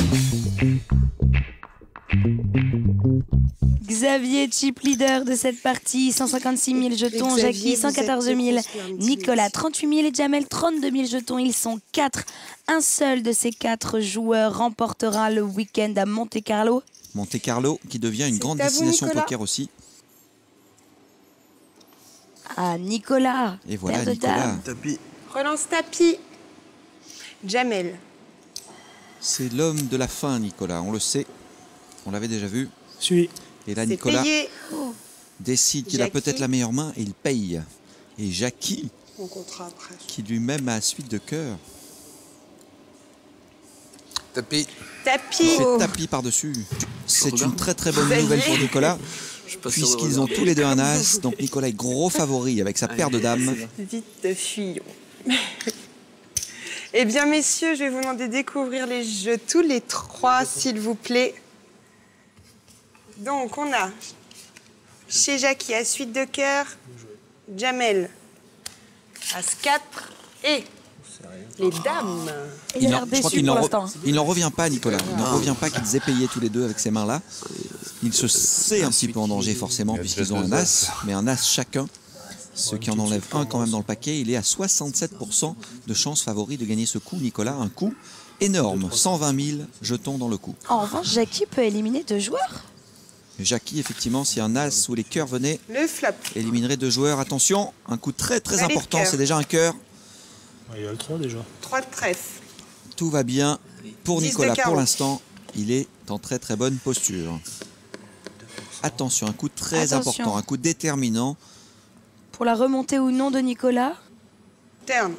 Xavier, chip leader de cette partie, cent cinquante-six mille jetons, Xavier, Jackie vous cent quatorze mille, êtes le confirme, Nicolas trente-huit mille et Jamel trente-deux mille jetons. Ils sont quatre. Un seul de ces quatre joueurs remportera le week-end à Monte-Carlo. Monte Carlo, qui devient une C'est grande à vous, destination Nicolas. poker aussi. Ah, Nicolas. Et voilà, paire de Nicolas. dames. Tapis. Relance tapis. Jamel. C'est l'homme de la fin, Nicolas. On le sait. On l'avait déjà vu. Suis. Et là, C'est Nicolas payé. décide qu'il a Jackie. peut-être la meilleure main et il paye. Et Jackie, On comptera après. qui lui-même a suite de cœur, Tapis. Tapis. il fait tapis par-dessus. C'est regarde. une très très bonne Xavier. nouvelle pour Nicolas, Je suis pas sûr de puisqu'ils ont regarder. tous les deux un as. Donc Nicolas est gros favori avec sa paire de dames. Vite, fuyons. Eh bien, messieurs, je vais vous demander de découvrir les jeux tous les trois, s'il vous plaît. Donc, on a chez Jackie, à suite de cœur, Jamel, As quatre et les dames. Il a Il l'air en- je crois déçu qu'il pour n'en re- l'instant. il n'en revient pas, Nicolas. Il n'en revient pas qu'ils aient payé tous les deux avec ces mains-là. Il se sait un petit peu en danger, forcément, Il y a puisqu'ils déjà ont un deux as, mais un as chacun. Ce qui en enlève un quand même dans le paquet. Il est à soixante-sept pour cent de chance favori de gagner ce coup, Nicolas. Un coup énorme, cent vingt mille jetons dans le coup. En revanche, Jackie peut éliminer deux joueurs. Jackie, effectivement, si un as ou les cœurs venaient, Le flop. éliminerait deux joueurs. Attention, un coup très très Valet de important, cœur. c'est déjà un cœur. Il y a le trois déjà. trois de trèfle. Tout va bien. Pour dix de Nicolas, carreau. pour l'instant, il est en très très bonne posture. Attention, un coup très Attention. important, un coup déterminant. Pour la remontée ou non de Nicolas. Turn.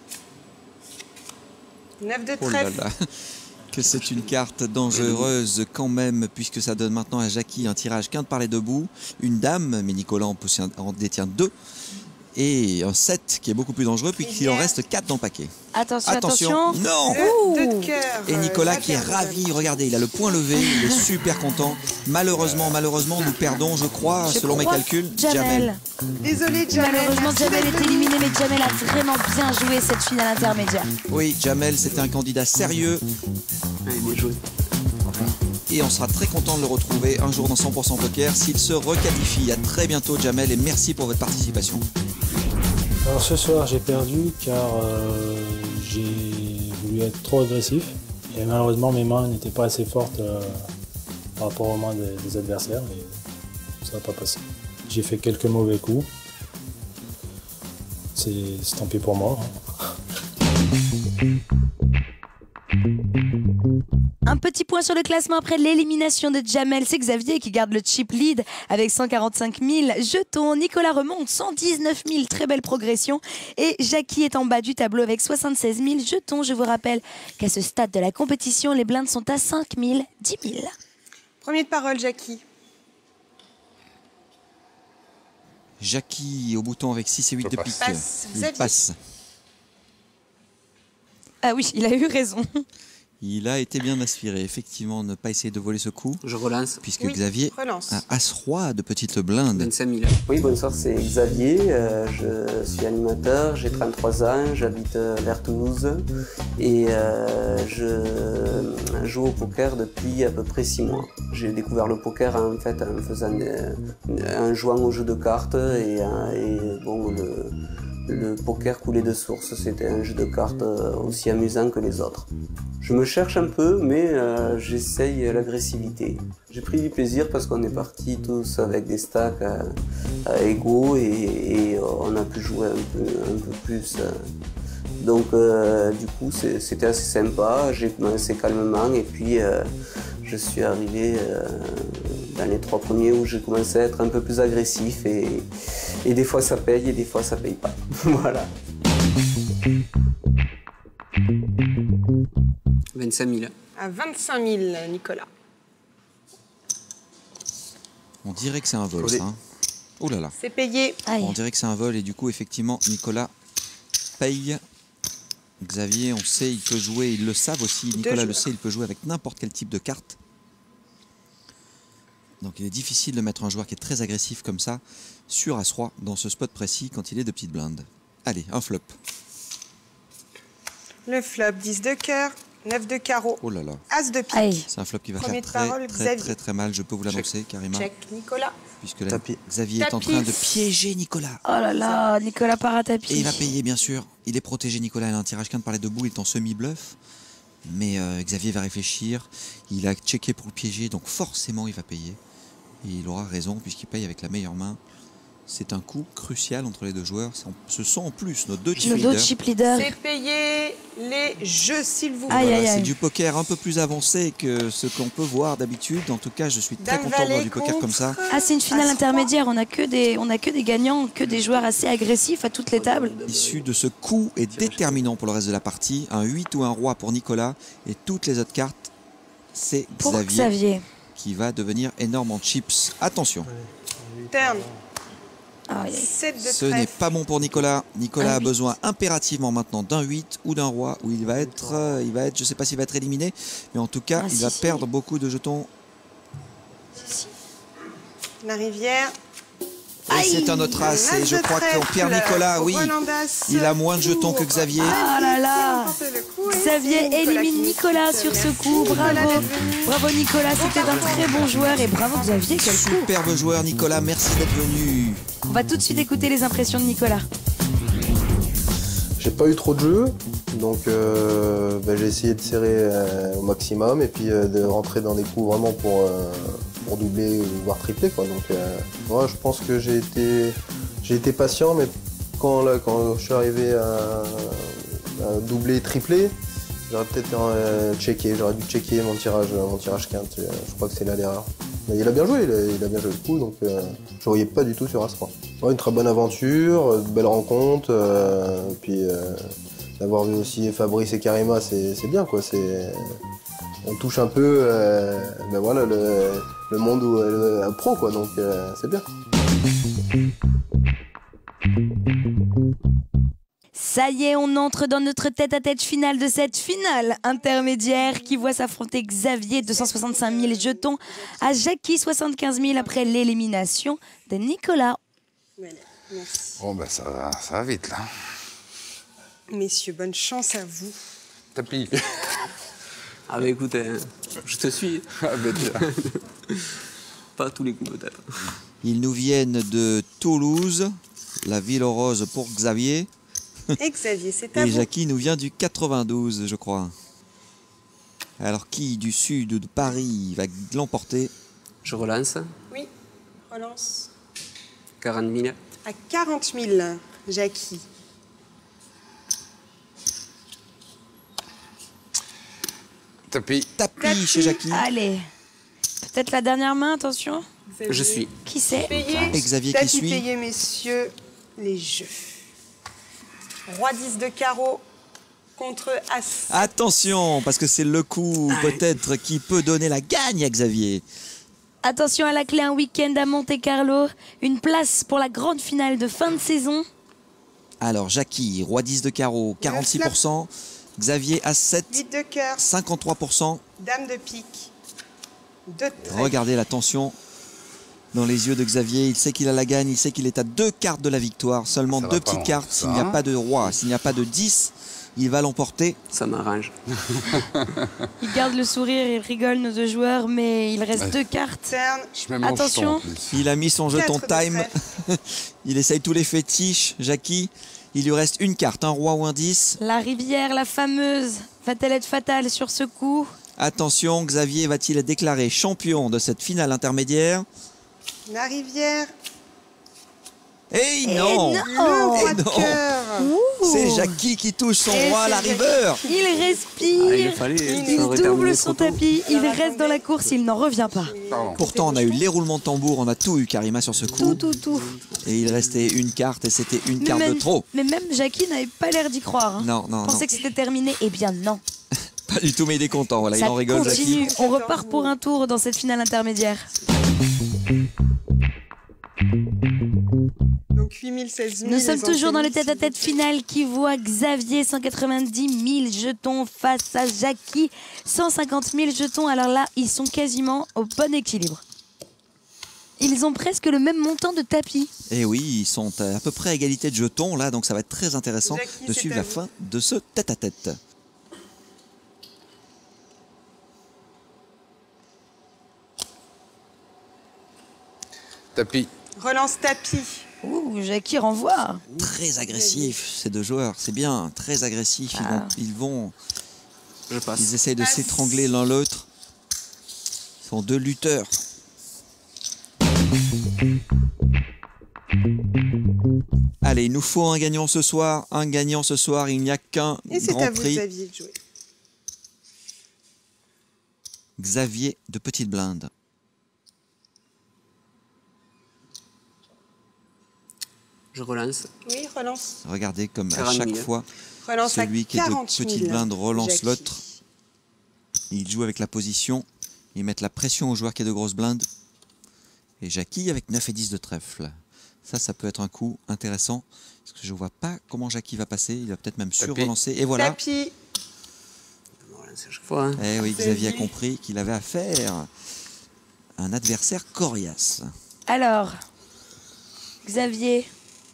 neuf de Oh là trèfle. là, que c'est une carte dangereuse quand même, puisque ça donne maintenant à Jackie un tirage quinte par les deux bouts, une dame, mais Nicolas en, possède- en détient deux, et un sept qui est beaucoup plus dangereux, puisqu'il en reste quatre dans le paquet. Attention, Attention. attention. Non. Ouh. deux de cœur. Et Nicolas Euh, qui est Jacques ravi, regardez, il a le poing levé, il est super content. Malheureusement, malheureusement, nous perdons, je crois, Je selon mes crois calculs, Jamel. Jamel. Désolé, Jamel. Malheureusement, Merci Jamel d'être est venu. éliminé, mais Jamel a vraiment bien joué cette finale intermédiaire. Oui, Jamel, c'était un candidat sérieux. Allez, bien joué. Et on sera très content de le retrouver un jour dans cent pour cent Poker s'il se requalifie. À très bientôt, Jamel, et merci pour votre participation. Alors ce soir j'ai perdu car euh, j'ai voulu être trop agressif et malheureusement mes mains n'étaient pas assez fortes euh, par rapport aux mains des, des adversaires et ça n'a pas passé. J'ai fait quelques mauvais coups, c'est c'est tant pis pour moi. Un petit point sur le classement après l'élimination de Jamel, c'est Xavier qui garde le chip lead avec cent quarante-cinq mille jetons. Nicolas remonte cent dix-neuf mille, très belle progression. Et Jackie est en bas du tableau avec soixante-seize mille jetons. Je vous rappelle qu'à ce stade de la compétition, les blindes sont à cinq mille, dix mille. Premier de parole, Jackie. Jackie au bouton avec six et huit de pique. Passe, Il Xavier. passe. Ah oui, il a eu raison. Il a été bien aspiré. Effectivement, ne pas essayer de voler ce coup. Je relance. Puisque Oui, Xavier relance. a As-Roi de petite blinde. vingt-cinq mille. Oui, bonsoir, c'est Xavier, euh, je suis animateur, j'ai trente-trois ans, j'habite euh, vers Toulouse et euh, je joue au poker depuis à peu près six mois. J'ai découvert le poker en fait en faisant des- en jouant aux jeux de cartes et, euh, et bon le, le poker coulait de source, c'était un jeu de cartes euh, aussi amusant que les autres. Je me cherche un peu, mais euh, j'essaye l'agressivité. J'ai pris du plaisir parce qu'on est partis tous avec des stacks à, à égaux et, et on a pu jouer un peu, un peu plus. euh. Donc euh, du coup c'est- c'était assez sympa, j'ai commencé calmement et puis euh, je suis arrivé euh, dans les trois premiers où j'ai commencé à être un peu plus agressif et, et des fois ça paye et des fois ça paye pas. Voilà. vingt-cinq mille. À vingt-cinq mille, Nicolas. On dirait que c'est un vol, Collé. ça. Hein. Oh là là. C'est payé. Aïe. On dirait que c'est un vol et du coup, effectivement, Nicolas paye. Xavier, on sait, il peut jouer, ils le savent aussi. Nicolas le joueurs. sait, il peut jouer avec n'importe quel type de carte. Donc il est difficile de mettre un joueur qui est très agressif comme ça sur As-Roi dans ce spot précis quand il est de petite blinde. Allez, un flop. Le flop, dix de cœur, neuf de carreau, Oh là là. as de pique. Aïe. C'est un flop qui va Premier faire de très, parole, très, Xavier. très, très mal, je peux vous l'annoncer, Karima. Check, Nicolas. Puisque là, Tapis. Xavier est en Tapis. train de piéger Nicolas. Oh là là, Nicolas part à tapis. Et il va payer, bien sûr. Il est protégé, Nicolas. Il a un tirage quinte par les deux bouts. Il est en semi-bluff. Mais euh, Xavier va réfléchir. Il a checké pour le piéger. Donc forcément, il va payer. Et il aura raison puisqu'il paye avec la meilleure main. C'est un coup crucial entre les deux joueurs. Ce sont en plus nos deux chip Nos deux leaders. chip leaders. C'est payé les jeux, s'il vous plaît. Aïe, Voilà, aïe, c'est aïe. du poker un peu plus avancé que ce qu'on peut voir d'habitude. En tout cas, je suis très Dame content de voir Valet du poker comme ça. Ah, c'est une finale As-Roi. intermédiaire. On a que des, on a que des gagnants, que des joueurs assez agressifs à toutes les tables. L'issue de ce coup est déterminant pour le reste de la partie. Un huit ou un roi pour Nicolas. Et toutes les autres cartes, c'est Pour Xavier, Xavier. qui va devenir énorme en chips. Attention, Turn, Ah, aïe, aïe. sept de ce n'est trèfle. pas bon pour Nicolas. Nicolas Un a huit. besoin impérativement maintenant d'un huit ou d'un roi où il va être, euh, il va être, je ne sais pas s'il va être éliminé, mais en tout cas, Ah, il si, va si. perdre beaucoup de jetons. La rivière. Et c'est un autre as. Et je crois qu'on perd Nicolas, oui. Il a moins de jetons que Xavier. Ah là là. Xavier élimine Nicolas sur ce coup. Bravo. Bravo Nicolas, c'était un très bon joueur. Et bravo Xavier, quel coup. Superbe joueur, Nicolas. Merci d'être venu. On va tout de suite écouter les impressions de Nicolas. J'ai pas eu trop de jeux, donc euh, bah, j'ai essayé de serrer euh, au maximum et puis euh, de rentrer dans des coups vraiment pour, euh, pour doubler ou voire tripler quoi. Donc euh, moi je pense que j'ai été j'ai été patient, mais quand là, quand je suis arrivé à, à doubler tripler, J'aurais peut-être euh, checké, j'aurais dû checker mon tirage, mon tirage quinte. Euh, je crois que c'est là l'erreur. Mais il a bien joué, il a, il a bien joué le coup, donc euh, je ne voyais pas du tout sur As trois. Ouais, une très bonne aventure, de belles rencontres, euh, puis euh, d'avoir vu aussi Fabrice et Karima, c'est bien quoi. On touche un peu euh, ben voilà, le, le monde où, euh, pro, quoi, donc euh, c'est bien. Ça y est, on entre dans notre tête-à-tête finale de cette finale intermédiaire qui voit s'affronter Xavier, deux cent soixante-cinq mille jetons, à Jackie, soixante-quinze mille après l'élimination de Nicolas. Voilà, merci. Bon, ben ça va, ça va vite, là. Messieurs, bonne chance à vous. Tapis. Ah bah écoute, euh, je te suis. Ah bah tiens. Pas à tous les coups peut-être. Ils nous viennent de Toulouse, la ville rose pour Xavier. Et Xavier, c'est à Et vous. Jackie nous vient du quatre-vingt-douze, je crois. Alors qui du sud de Paris va l'emporter? Je relance. Oui, relance. quarante mille. À quarante mille, Jackie. Tapis. Tapis, Tapis. chez Jackie. Allez, peut-être la dernière main, attention. Xavier. Je suis. Qui c'est? Payé. Et Xavier qui Tapis suit. payé, messieurs, les jeux. Roi dix de carreau contre As. Attention, parce que c'est le coup peut-être qui peut donner la gagne à Xavier. Attention à la clé, un week-end à Monte-Carlo, une place pour la grande finale de fin de saison. Alors Jackie, roi dix de carreau, quarante-six pour cent. Xavier, as sept, huit de cœur, cinquante-trois pour cent. dame de pique, deux de trèfle. Regardez la tension dans les yeux de Xavier. Il sait qu'il a la gagne, il sait qu'il est à deux cartes de la victoire. Seulement Ça deux va pas petites loin, cartes. ça, S'il n'y a hein. pas de roi, s'il n'y a pas de dix, il va l'emporter. Ça m'arrange. Il garde le sourire, il rigole nos deux joueurs, mais il reste Ouais. deux cartes. Turn, Je mets mon Attention. jeton, en plus. Il a mis son jeton Quatre de time. Il essaye tous les fétiches. Jackie, il lui reste une carte, un roi ou un dix. La rivière, la fameuse, va-t-elle être fatale sur ce coup? Attention, Xavier va-t-il être déclaré champion de cette finale intermédiaire? la rivière, Eh Eh non, non. le roi Eh de non. cœur. C'est Jackie qui touche son Et roi à c'est la Jackie. river. Il Ah, il respire, fallait. il ça aurait double terminé son trop tôt. tapis, il Alors, reste dans la course, il n'en revient pas. Pardon. Pourtant, on a eu les roulements de tambour, on a tout eu Karima sur ce Tout, coup. tout, tout. Et il restait une carte et c'était une Mais carte même, de trop. mais même Jackie n'avait pas l'air d'y croire. Hein. Non, non, non. Pensait que c'était terminé. Eh bien non. Pas du tout, mais il est content. Voilà, Ça il en rigole, Jackie. continue. On repart pour un tour dans cette finale intermédiaire. Donc huit mille, seize mille. Nous sommes les toujours dans le enseignes, tête-à-tête final qui voit Xavier cent quatre-vingt-dix mille jetons face à Jackie cent cinquante mille jetons. Alors là, ils sont quasiment au bon équilibre. Ils ont presque le même montant de tapis. Et oui, ils sont à peu près à égalité de jetons là, donc ça va être très intéressant Jackie, de c'est suivre à la vous. fin de ce tête-à-tête. Tapis. Relance tapis. Ouh, Jackie renvoie. Très agressif ces deux joueurs, c'est bien, très agressif. Ils Ah. vont, ils vont, Je passe. ils essayent de Passe. s'étrangler l'un l'autre. Ils sont deux lutteurs. Allez, il nous faut un gagnant ce soir, un gagnant ce soir. Il n'y a qu'un Et c'est grand à vous, prix. Xavier, de jouer. Xavier de Petite Blinde. Je relance. Oui, relance. Regardez comme à quarante chaque mille. fois, Relance à celui qui est de quarante mille. Petite Blinde relance Jackie. l'autre. Il joue avec la position. Ils mettent la pression au joueur qui est de grosse blinde. Et Jackie avec neuf et dix de trèfle. Ça, ça peut être un coup intéressant. Parce que je ne vois pas comment Jackie va passer. Il va peut-être même sur-relancer. Et voilà. Tapis. Je relance à chaque fois. Hein. Eh oui, Xavier. Xavier a compris qu'il avait affaire à un adversaire coriace. Alors, Xavier,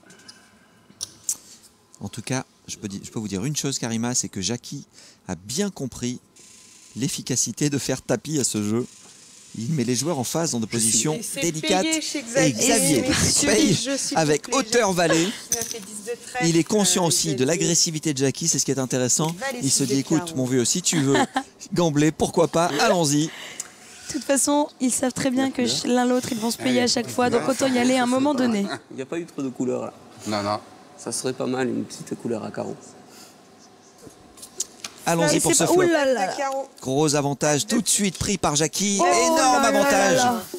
En tout cas, je peux, dire- je peux vous dire une chose, Karima, c'est que Jackie a bien compris l'efficacité de faire tapis à ce jeu. Il met les joueurs en face dans des positions Et c'est délicates. payé chez Et Xavier. Xavier Et messieurs, paye les jeux, s'il vous avec plaît, hauteur vallée. neuf et dix de trèfle, Il est conscient euh, aussi de Xavier. l'agressivité de Jackie, c'est ce qui est intéressant. Valet Il se six dit, de écoute, carreau. mon vieux, si tu veux gambler, pourquoi pas, allons-y. de toute façon, ils savent très bien que ch- l'un l'autre, ils vont se payer à chaque fois. Donc autant y aller à un moment donné. Il n'y a pas eu trop de couleurs là. Non, non. Ça serait pas mal une petite couleur à carreaux. Allons-y pour ce pas- flop. Ouh là là là. Carreau. Gros avantage tout de suite pris par Jackie. Oh Énorme là là avantage. là là.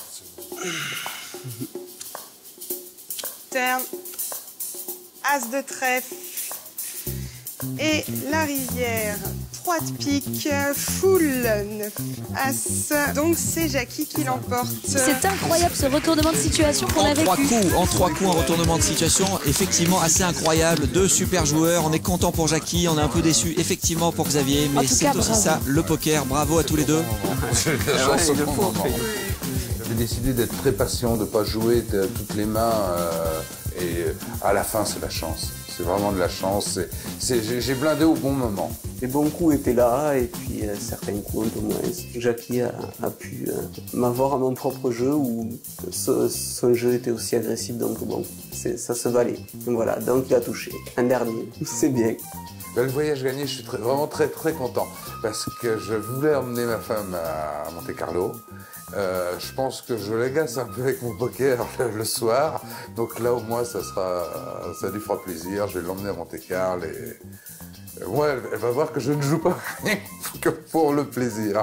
Turn. As de trèfle. Et la rivière. trois de pique. Full. neuf As. Donc c'est Jackie qui l'emporte. C'est incroyable ce retournement de situation qu'on En a trois vécu. coups, en trois coups, un retournement de situation effectivement assez incroyable. Deux super joueurs. On est content pour Jackie, on est un peu déçu effectivement pour Xavier, En mais tout c'est cas, aussi bravo. ça le poker. Bravo à tous les deux. J'ai eu de la chance au bon moment. J'ai décidé d'être très patient, de ne pas jouer de toutes les mains. euh, et à la fin, c'est la chance. C'est vraiment de la chance. C'est- c'est- J'ai j'ai blindé au bon moment. Les bons coups étaient là, et puis euh, certains coups un peu moins. Jackie a, a pu euh, m'avoir à mon propre jeu, où ce- son jeu était aussi agressif, donc bon, c'est- ça se valait. Voilà, donc il a touché. Un dernier, c'est bien. Ben, le voyage gagné, je suis très- vraiment très très content parce que je voulais emmener ma femme à Monte Carlo. Euh, je pense que je l'agace un peu avec mon poker le, le soir, donc là au moins ça sera, ça lui fera plaisir. Je vais l'emmener à Monte Carlo et euh, moi elle, elle va voir que je ne joue pas que pour le plaisir.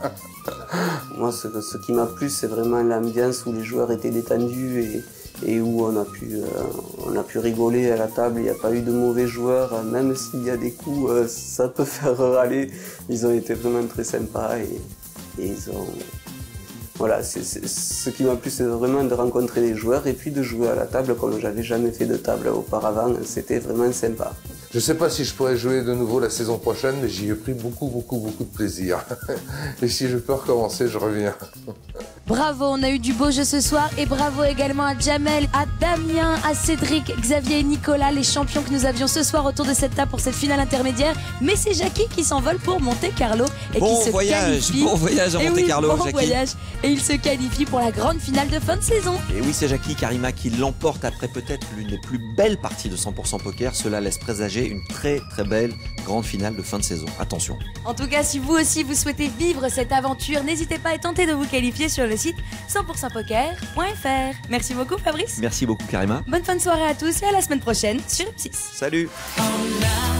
Moi, ce, ce qui m'a plu, c'est vraiment l'ambiance où les joueurs étaient détendus et, et où on a, pu, euh, on a pu rigoler à la table. Il n'y a pas eu de mauvais joueurs, même s'il y a des coups, euh, ça peut faire râler. Ils ont été vraiment très sympas et, et ils ont... Voilà, c'est, c'est- ce qui m'a plu, c'est vraiment de rencontrer des joueurs et puis de jouer à la table comme j'avais jamais fait de table auparavant. C'était vraiment sympa. Je ne sais pas si je pourrais jouer de nouveau la saison prochaine, mais j'y ai pris beaucoup, beaucoup, beaucoup de plaisir. Et si je peux recommencer, je reviens. Bravo, on a eu du beau jeu ce soir et bravo également à Jamel, à Damien, à Cédric, Xavier et Nicolas, les champions que nous avions ce soir autour de cette table pour cette finale intermédiaire. Mais c'est Jackie qui s'envole pour Monte Carlo et Bon qui se voyage, qualifie. bon voyage à Eh Monte oui, Carlo, bon Jackie. voyage. Et il se qualifie pour la grande finale de fin de saison. Et oui, c'est Jackie Karima qui l'emporte après peut-être l'une des plus belles parties de cent pour cent poker. Cela laisse présager une très très belle grande finale de fin de saison. Attention. En tout cas, si vous aussi vous souhaitez vivre cette aventure, n'hésitez pas à tenter de vous qualifier sur le site cent pour cent poker point f r. Merci beaucoup Fabrice. Merci beaucoup Karima. Bonne fin de soirée à tous et à la semaine prochaine sur M six. Salut. Oh, now